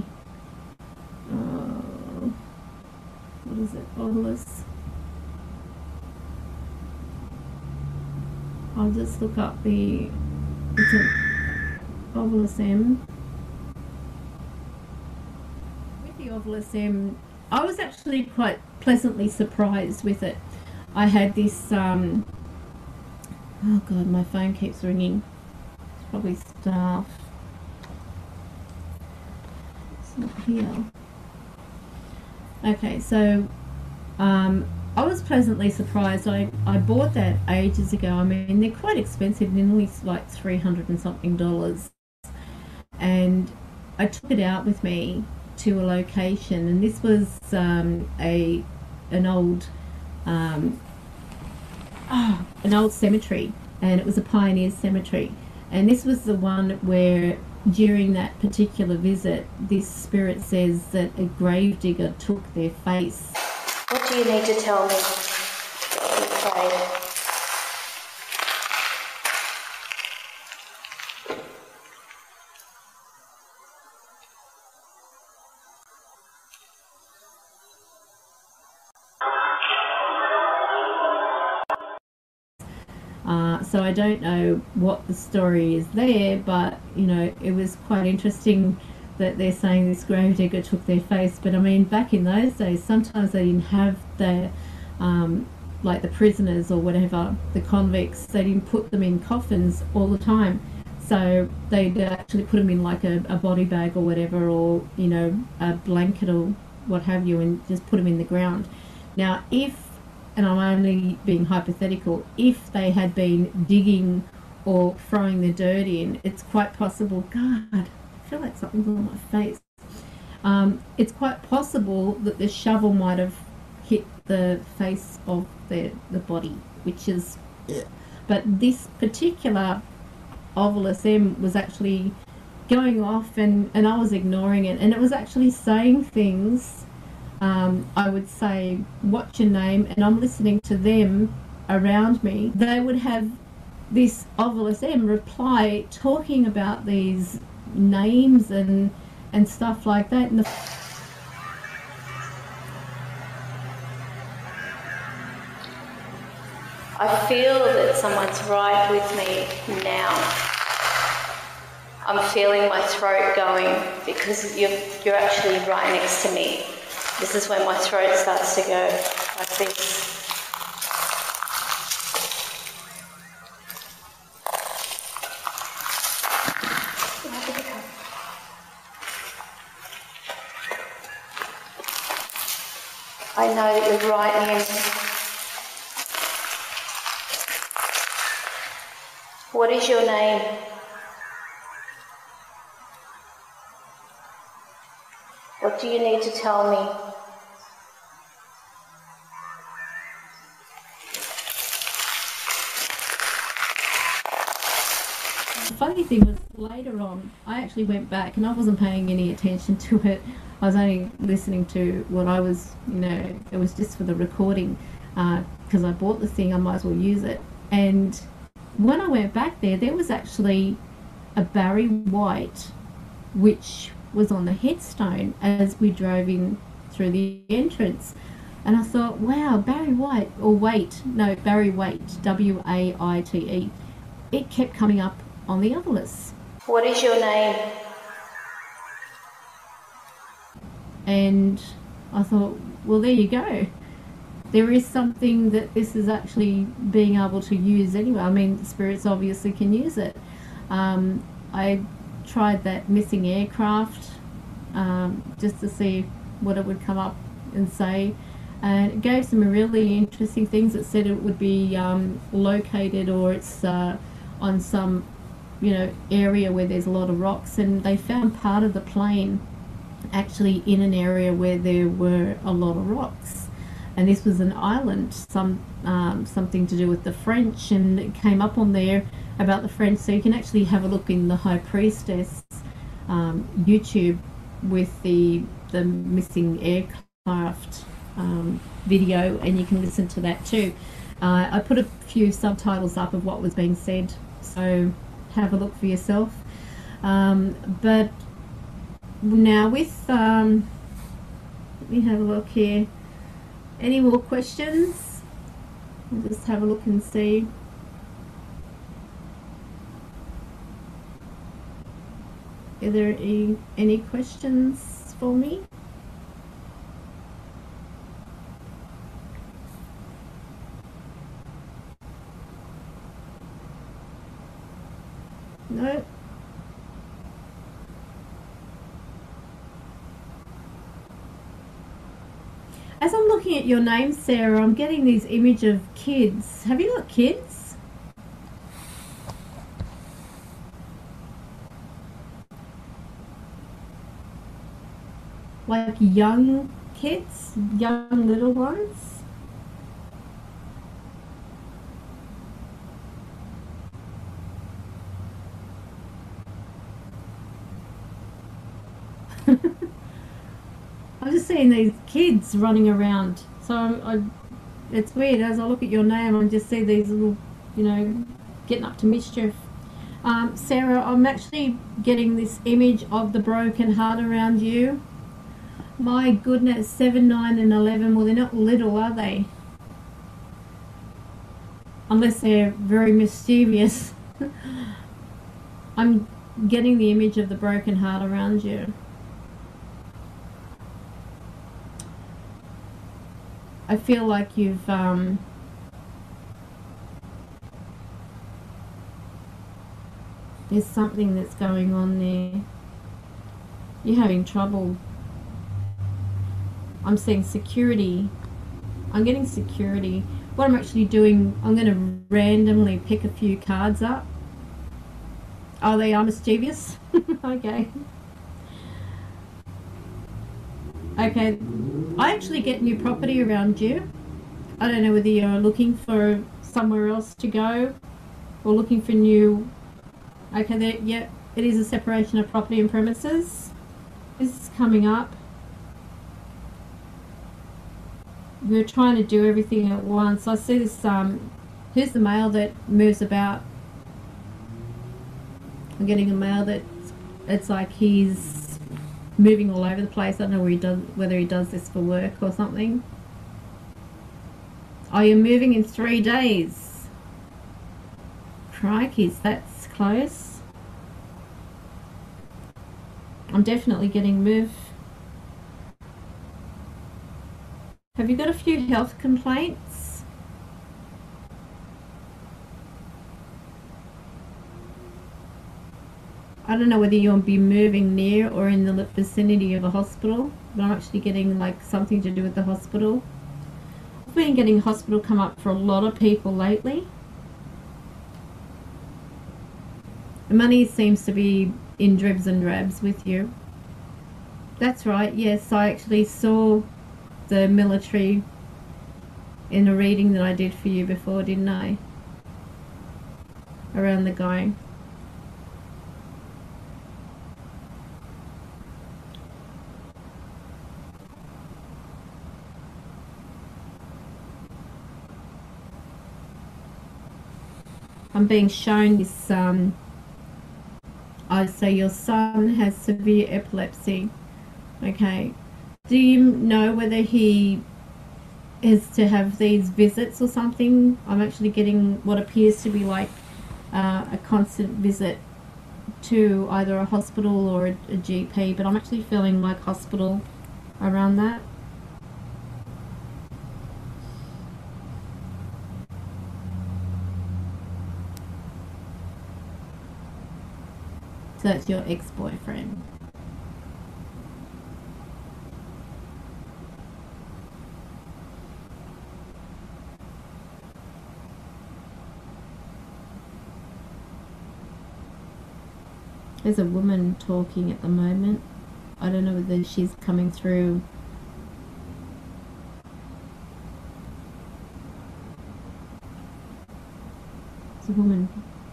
what is it, Ovilus. I'll just look up the, it's an Ovilus M. With the Ovilus M, I was actually quite pleasantly surprised with it. I had this, oh god, my phone keeps ringing. It's probably staff. It's not here. Okay, so I was pleasantly surprised. I bought that ages ago. I mean, they're quite expensive, they're only like $300 and something. And I took it out with me to a location, and this was an old cemetery, and it was a pioneer cemetery, and this was the one where during that particular visit this spirit says that a gravedigger took their face. What do you need to tell me? Be afraid. So I don't know what the story is there, but you know, it was quite interesting that they're saying this gravedigger took their face. But I mean, back in those days, sometimes they didn't have the like the prisoners or whatever, the convicts, they didn't put them in coffins all the time, so they'd actually put them in like a body bag or whatever, or you know, a blanket or what have you, and just put them in the ground. Now if, and I'm only being hypothetical, if they had been digging or throwing the dirt in, it's quite possible, God, I feel like something's on my face. It's quite possible that the shovel might have hit the face of the body, which is, but this particular Ovilus M was actually going off, and I was ignoring it, and it was actually saying things. I would say, what's your name? And I'm listening to them around me. They would have this Ovilus M reply talking about these names and stuff like that. And I feel that someone's right with me now. I'm feeling my throat going because you're actually right next to me. This is when my throat starts to go like this. I know that you're right near me. What is your name? What do you need to tell me? the funny thing was, later on, I actually went back and I wasn't paying any attention to it. I was only listening to what I was, you know, it was just for the recording, because I bought the thing, I might as well use it. And when I went back there, there was actually a Barry White, which was on the headstone as we drove in through the entrance. And I thought, wow, Barry White, or Waite, no, Barry Waite, W-A-I-T-E. It kept coming up on the Ovilus. What is your name? And I thought, well, there you go. There is something that this is actually being able to use anyway. I mean, the spirits obviously can use it. I tried that missing aircraft just to see what it would come up and say. And it gave some really interesting things. It said it would be located, or it's on some, you know, area where there's a lot of rocks, and they found part of the plane actually in an area where there were a lot of rocks. and this was an island, something to do with the French, and it came up on there about the French. So you can actually have a look in the High Priestess YouTube with the missing aircraft video, and you can listen to that too. I put a few subtitles up of what was being said, so have a look for yourself. But now with let me have a look here. Any more questions? I'll just have a look and see. Are there any questions for me? No. As I'm looking at your name, Sarah, I'm getting this image of kids. Have you got kids? Like young kids? Young little ones? I'm just seeing these kids running around. So it's weird. As I look at your name, I just see these little, you know, getting up to mischief. Sarah, I'm actually getting this image of the broken heart around you. My goodness, 7, 9 and 11. Well, they're not little, are they? Unless they're very mischievous. I'm getting the image of the broken heart around you. I feel like you've there's something that's going on there. You're having trouble. I'm seeing security. I'm getting security. What I'm actually doing, I'm going to randomly pick a few cards up. Oh, they are mischievous? Okay. Okay, I actually get new property around you. I don't know whether you're looking for somewhere else to go or looking for new... Okay, there, yep, it is a separation of property and premises. This is coming up. We're trying to do everything at once. I see this, here's the male that moves about. I'm getting a male that it's like he's moving all over the place. I don't know whether he does this for work or something. Oh, you're moving in 3 days. Crikeys, that's close. I'm definitely getting move. Have you got a few health complaints? I don't know whether you'll be moving near or in the vicinity of a hospital, but I'm actually getting like something to do with the hospital. I've been getting hospital come up for a lot of people lately. The money seems to be in dribs and drabs with you. That's right, yes, I actually saw the military in a reading that I did for you before, didn't I? Around the guy. I'm being shown this, I say your son has severe epilepsy. Okay. Do you know whether he is to have these visits or something? I'm actually getting what appears to be like a constant visit to either a hospital or a GP, but I'm actually feeling like hospital around that. So that's your ex-boyfriend. There's a woman talking at the moment. I don't know whether she's coming through It's a woman.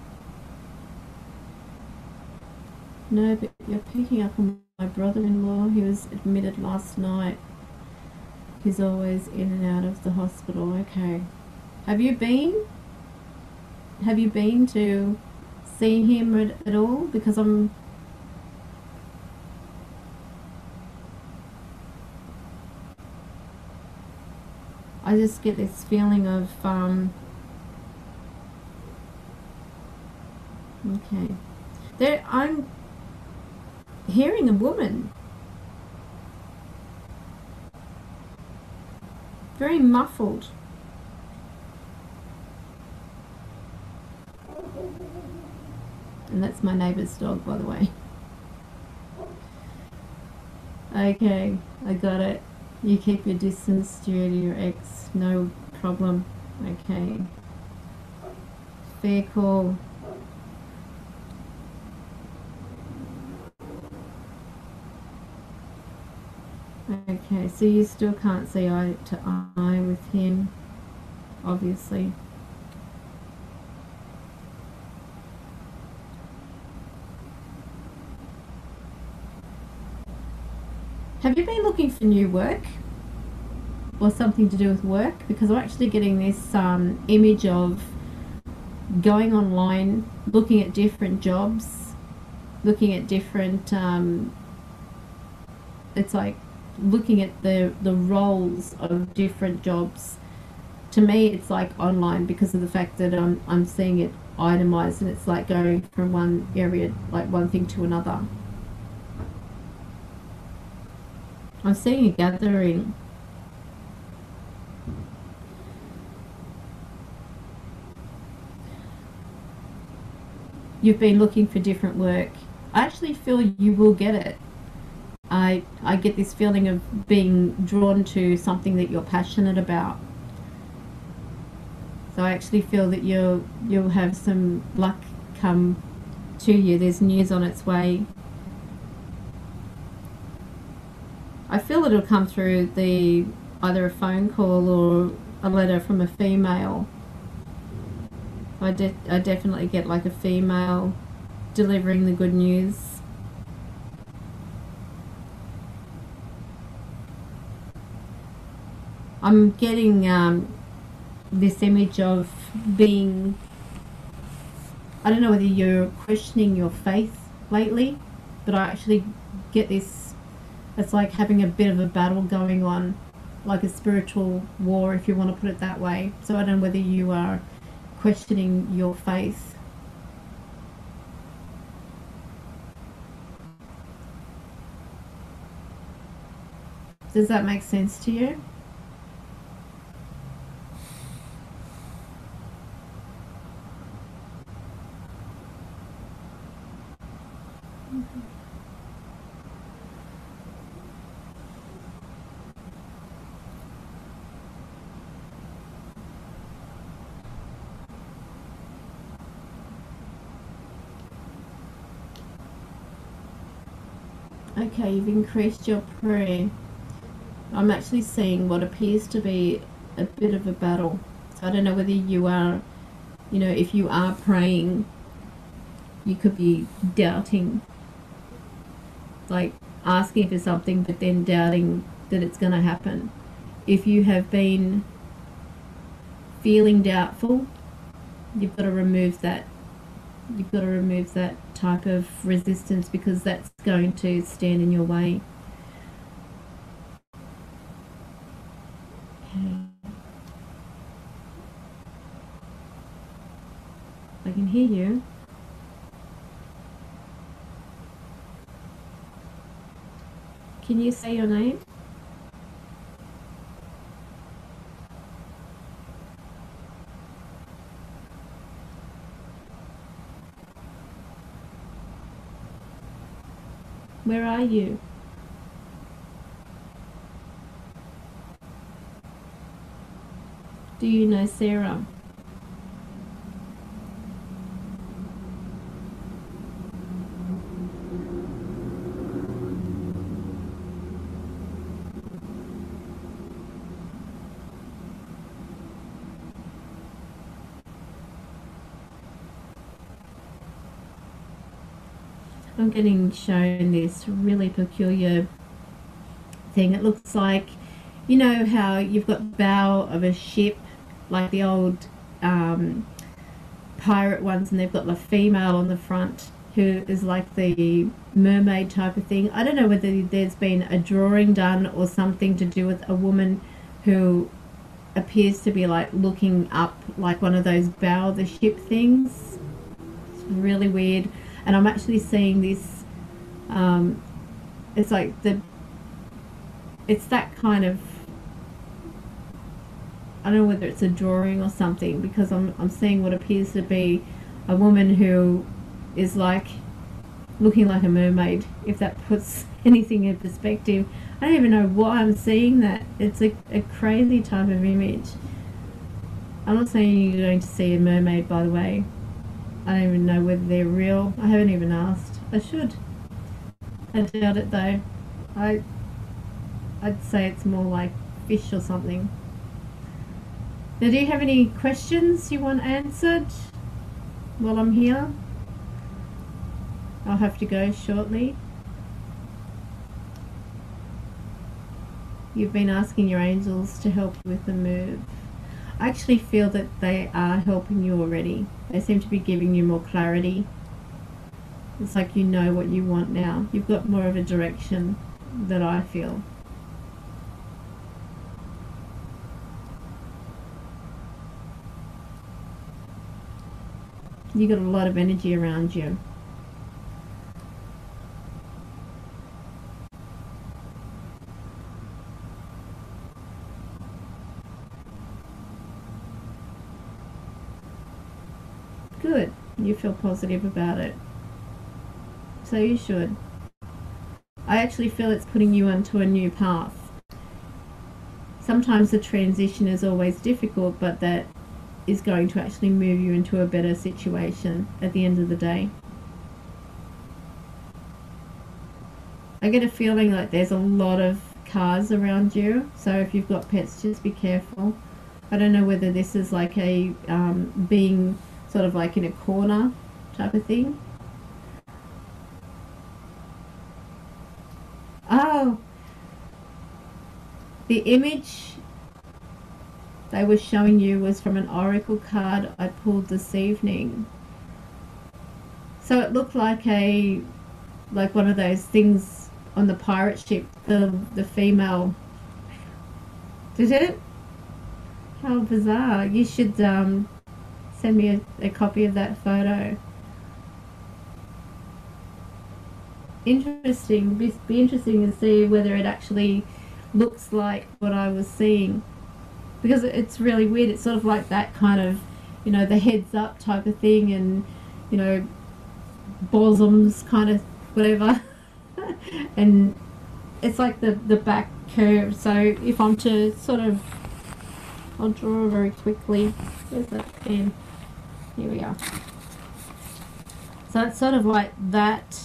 No, but you're picking up on my brother-in-law. He was admitted last night. He's always in and out of the hospital. Okay. Have you been? Have you been to see him at all? Because I just get this feeling of okay. I'm hearing a woman. Very muffled. And that's my neighbour's dog, by the way. Okay, I got it. You keep your distance due to your ex. No problem. Okay. Fair call. Okay, so you still can't see eye to eye with him, obviously. Have you been looking for new work? Or something to do with work? Because I'm actually getting this image of going online, looking at different jobs, looking at different, it's like looking at the roles of different jobs. To me, it's like online because of the fact that I'm seeing it itemized, and it's like going from one area, like one thing to another. I'm seeing a gathering. You've been looking for different work. I actually feel you will get it. I get this feeling of being drawn to something that you're passionate about. So I actually feel that you'll have some luck come to you. There's news on its way. I feel it'll come through either a phone call or a letter from a female. I definitely get like a female delivering the good news. I'm getting this image of being, I don't know whether you're questioning your faith lately, but I actually get this, it's like having a bit of a battle going on, like a spiritual war, if you want to put it that way. So I don't know whether you are questioning your faith. Does that make sense to you? Okay, you've increased your prayer. I'm actually seeing what appears to be a bit of a battle. So I don't know whether you are, if you are praying, you could be doubting, like asking for something but then doubting that it's going to happen. If you have been feeling doubtful, you've got to remove that. You've got to remove that type of resistance, because that's going to stand in your way. Okay. I can hear you. Can you say your name? Where are you? Do you know Sarah? I'm getting shown this really peculiar thing. It looks like, you know how you've got bow of a ship, like the old pirate ones, and they've got the female on the front who is like the mermaid type of thing. I don't know whether there's been a drawing done or something to do with a woman who appears to be like looking up like one of those bow of the ship things. It's really weird. And I'm actually seeing this, it's like it's that kind of, I don't know whether it's a drawing or something, because I'm seeing what appears to be a woman who is like looking like a mermaid, if that puts anything in perspective. I don't even know why I'm seeing that. It's a crazy type of image. I'm not saying you're going to see a mermaid, by the way. I don't even know whether they're real. I haven't even asked. I should. I doubt it though. I'd say it's more like fish or something. Now, do you have any questions you want answered while I'm here? I'll have to go shortly. You've been asking your angels to help you with the move. I actually feel that they are helping you already. They seem to be giving you more clarity. It's like you know what you want now. You've got more of a direction that I feel. You got a lot of energy around you. Good. You feel positive about it. So you should. I actually feel it's putting you onto a new path. Sometimes the transition is always difficult, but that is going to actually move you into a better situation at the end of the day. I get a feeling like there's a lot of cars around you, so if you've got pets, just be careful. I don't know whether this is like a being sort of like in a corner type of thing. Oh, the image they were showing you was from an oracle card I pulled this evening. So it looked like one of those things on the pirate ship, the female. Did it? How bizarre. You should send me a copy of that photo. Interesting. Be interesting to see whether it actually looks like what I was seeing, because it's really weird. It's sort of like that kind of, you know, the heads up type of thing, and, you know, bosoms kind of whatever. And it's like the back curve. So if I'm to sort of, I'll draw very quickly. Where's that pen? Here we are. So it's sort of like that.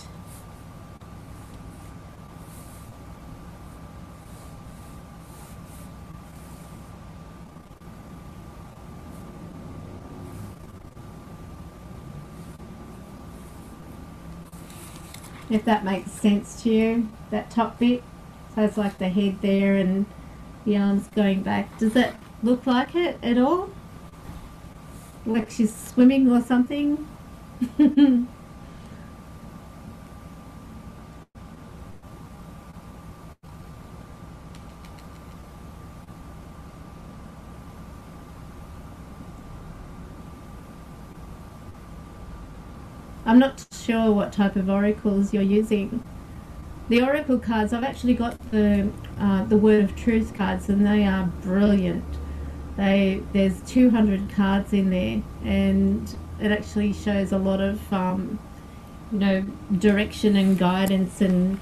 If that makes sense to you, that top bit. So it's like the head there and the arms going back. Does that look like it at all? Like she's swimming or something? I'm not sure what type of oracles you're using. The oracle cards, I've actually got the Word of Truth cards, and they are brilliant. There's 200 cards in there, and it actually shows a lot of you know, direction and guidance. And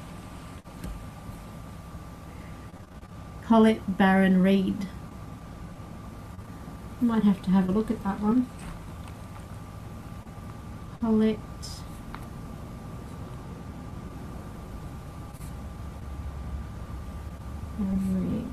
Colette Baron Reed. I might have to have a look at that one. Colette Reed.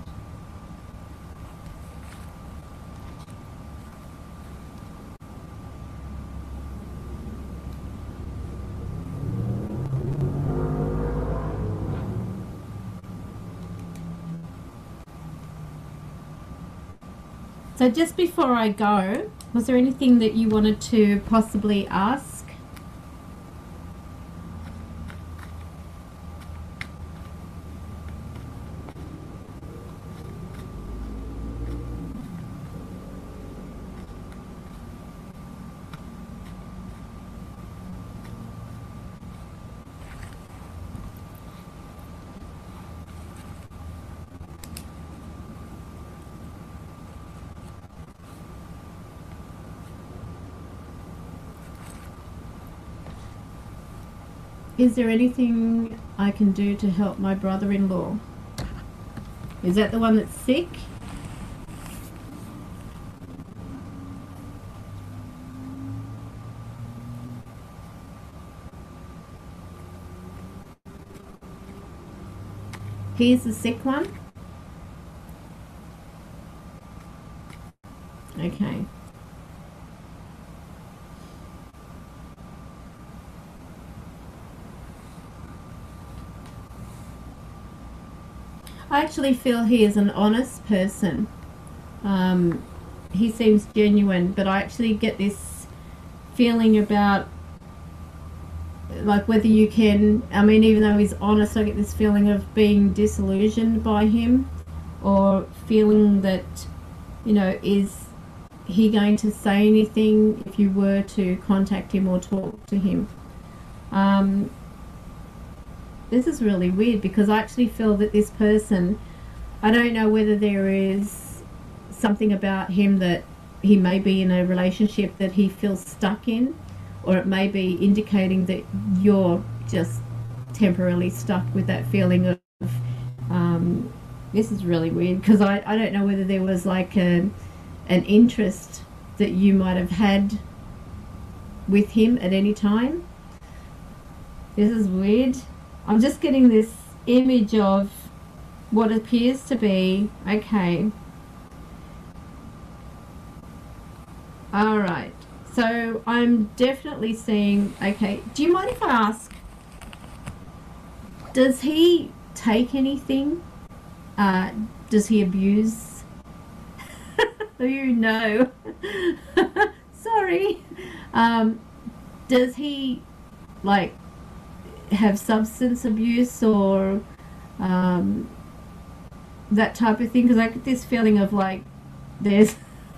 So just before I go, was there anything that you wanted to possibly ask? Is there anything I can do to help my brother-in-law? Is that the one that's sick? He's the sick one? Okay. I actually feel he is an honest person. He seems genuine, but I actually get this feeling about, like, whether you can, I mean, even though he's honest, I get this feeling of being disillusioned by him, or feeling that, you know, is he going to say anything if you were to contact him or talk to him? This is really weird, because I actually feel that this person, I don't know whether there is something about him that he may be in a relationship that he feels stuck in, or it may be indicating that you're just temporarily stuck with that feeling of, this is really weird, because I don't know whether there was like an interest that you might have had with him at any time. This is weird. I'm just getting this image of what appears to be, okay. Alright, so I'm definitely seeing, okay, do you mind if I ask, does he take anything? Does he abuse? You know. Sorry. Does he, like, have substance abuse or that type of thing? Because I get this feeling of, like, there's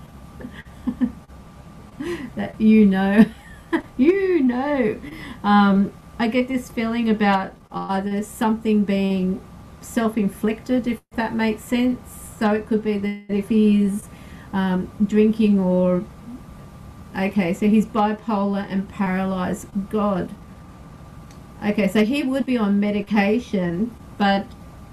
that, you know. You know. I get this feeling about either something being self-inflicted, if that makes sense. So it could be that if he's drinking, or, okay, so he's bipolar and paralyzed. God. Okay, so he would be on medication, but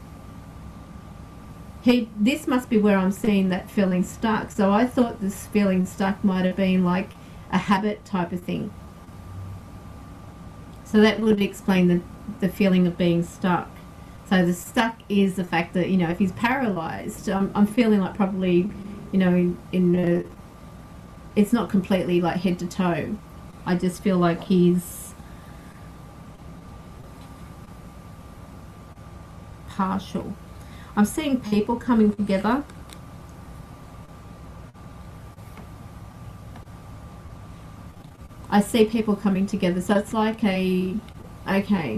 this must be where I'm seeing that feeling stuck. So I thought this feeling stuck might have been like a habit type of thing. So that would explain the feeling of being stuck. So the stuck is the fact that, you know, if he's paralyzed, I'm feeling like probably, you know, it's not completely like head to toe. I just feel like he's partial. I'm seeing people coming together. I see people coming together, so it's like a, okay.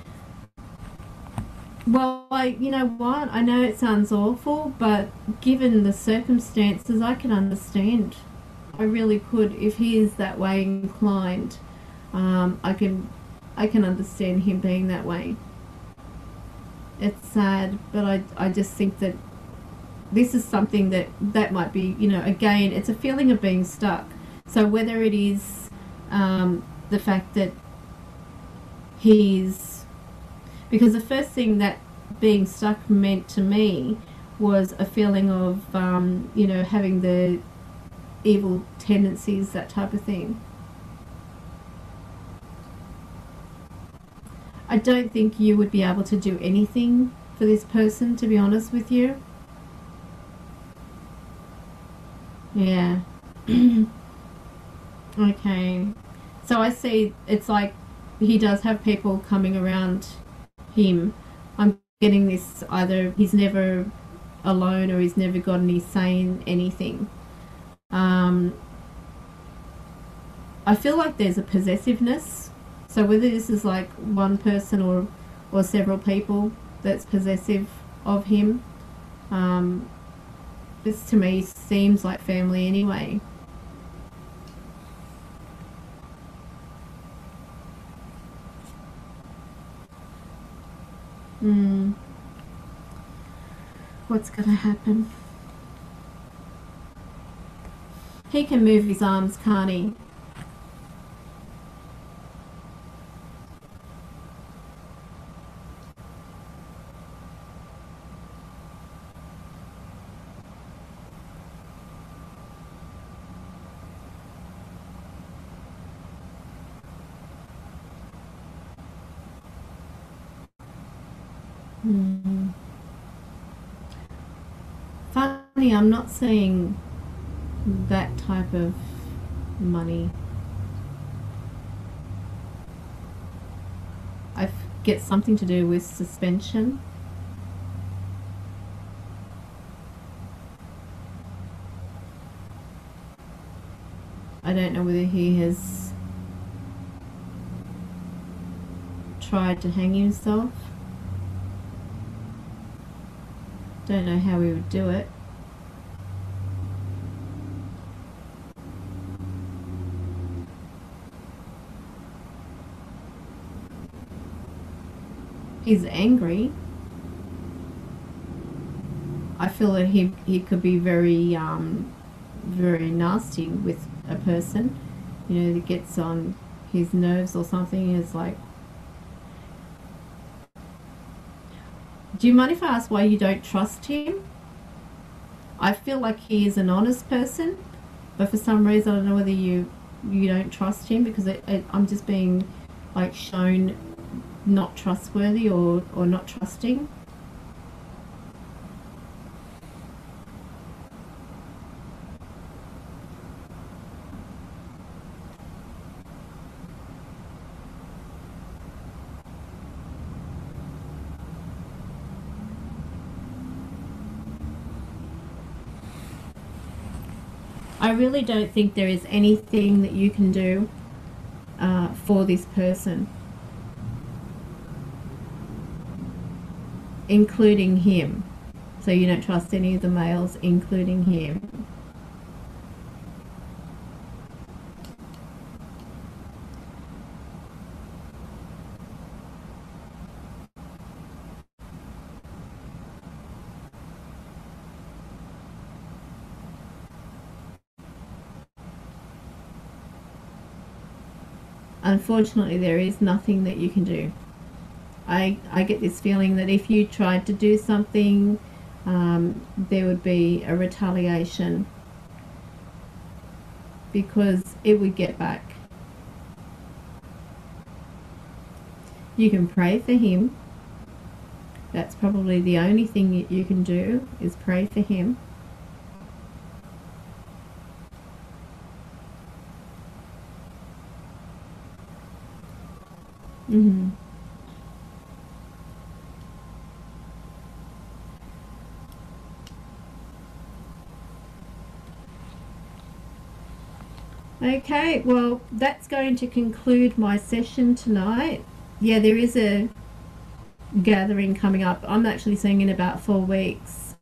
Well, you know what? I know it sounds awful, but given the circumstances, I can understand. I really could. If he is that way inclined, I can understand him being that way. It's sad, but I just think that this is something that might be, you know, again, it's a feeling of being stuck. So whether it is the fact that because the first thing that being stuck meant to me was a feeling of, you know, having the evil tendencies, that type of thing. I don't think you would be able to do anything for this person, to be honest with you. Yeah. Okay. So I see it's like he does have people coming around him. I'm getting this, either he's never alone or he's never got any saying anything. I feel like there's a possessiveness. So whether this is like one person or several people that's possessive of him, this to me seems like family anyway. What's going to happen? He can move his arms, can't he? Funny, I'm not seeing that type of money. I get something to do with suspension. I don't know whether he has tried to hang himself. Don't know how we would do it. He's angry. I feel that he could be very very nasty with a person, you know, that gets on his nerves or something. Is like, do you mind if I ask why you don't trust him? I feel like he is an honest person, but for some reason I don't know whether you don't trust him, because I'm just being like shown not trustworthy or not trusting. I really don't think there is anything that you can do for this person, including him. So you don't trust any of the males, including him. Unfortunately, there is nothing that you can do. I get this feeling that if you tried to do something, there would be a retaliation, because it would get back. You can pray for him. That's probably the only thing you can do, is pray for him. Okay, well, that's going to conclude my session tonight. Yeah, there is a gathering coming up. I'm actually seeing in about 4 weeks.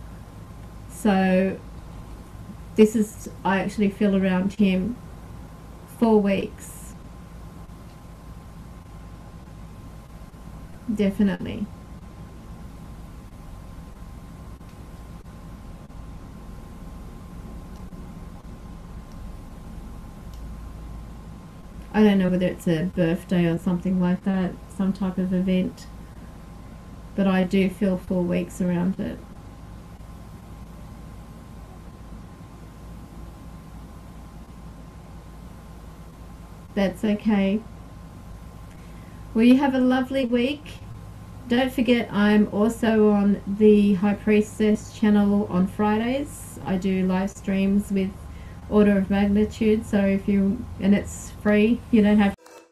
So this is, I actually feel around him 4 weeks. Definitely. I don't know whether it's a birthday or something like that, some type of event, but I do feel 4 weeks around it. That's okay. Well, you have a lovely week. Don't forget, I'm also on the High Priestess channel on Fridays. I do live streams with order of magnitude, so if you, and it's free, you don't have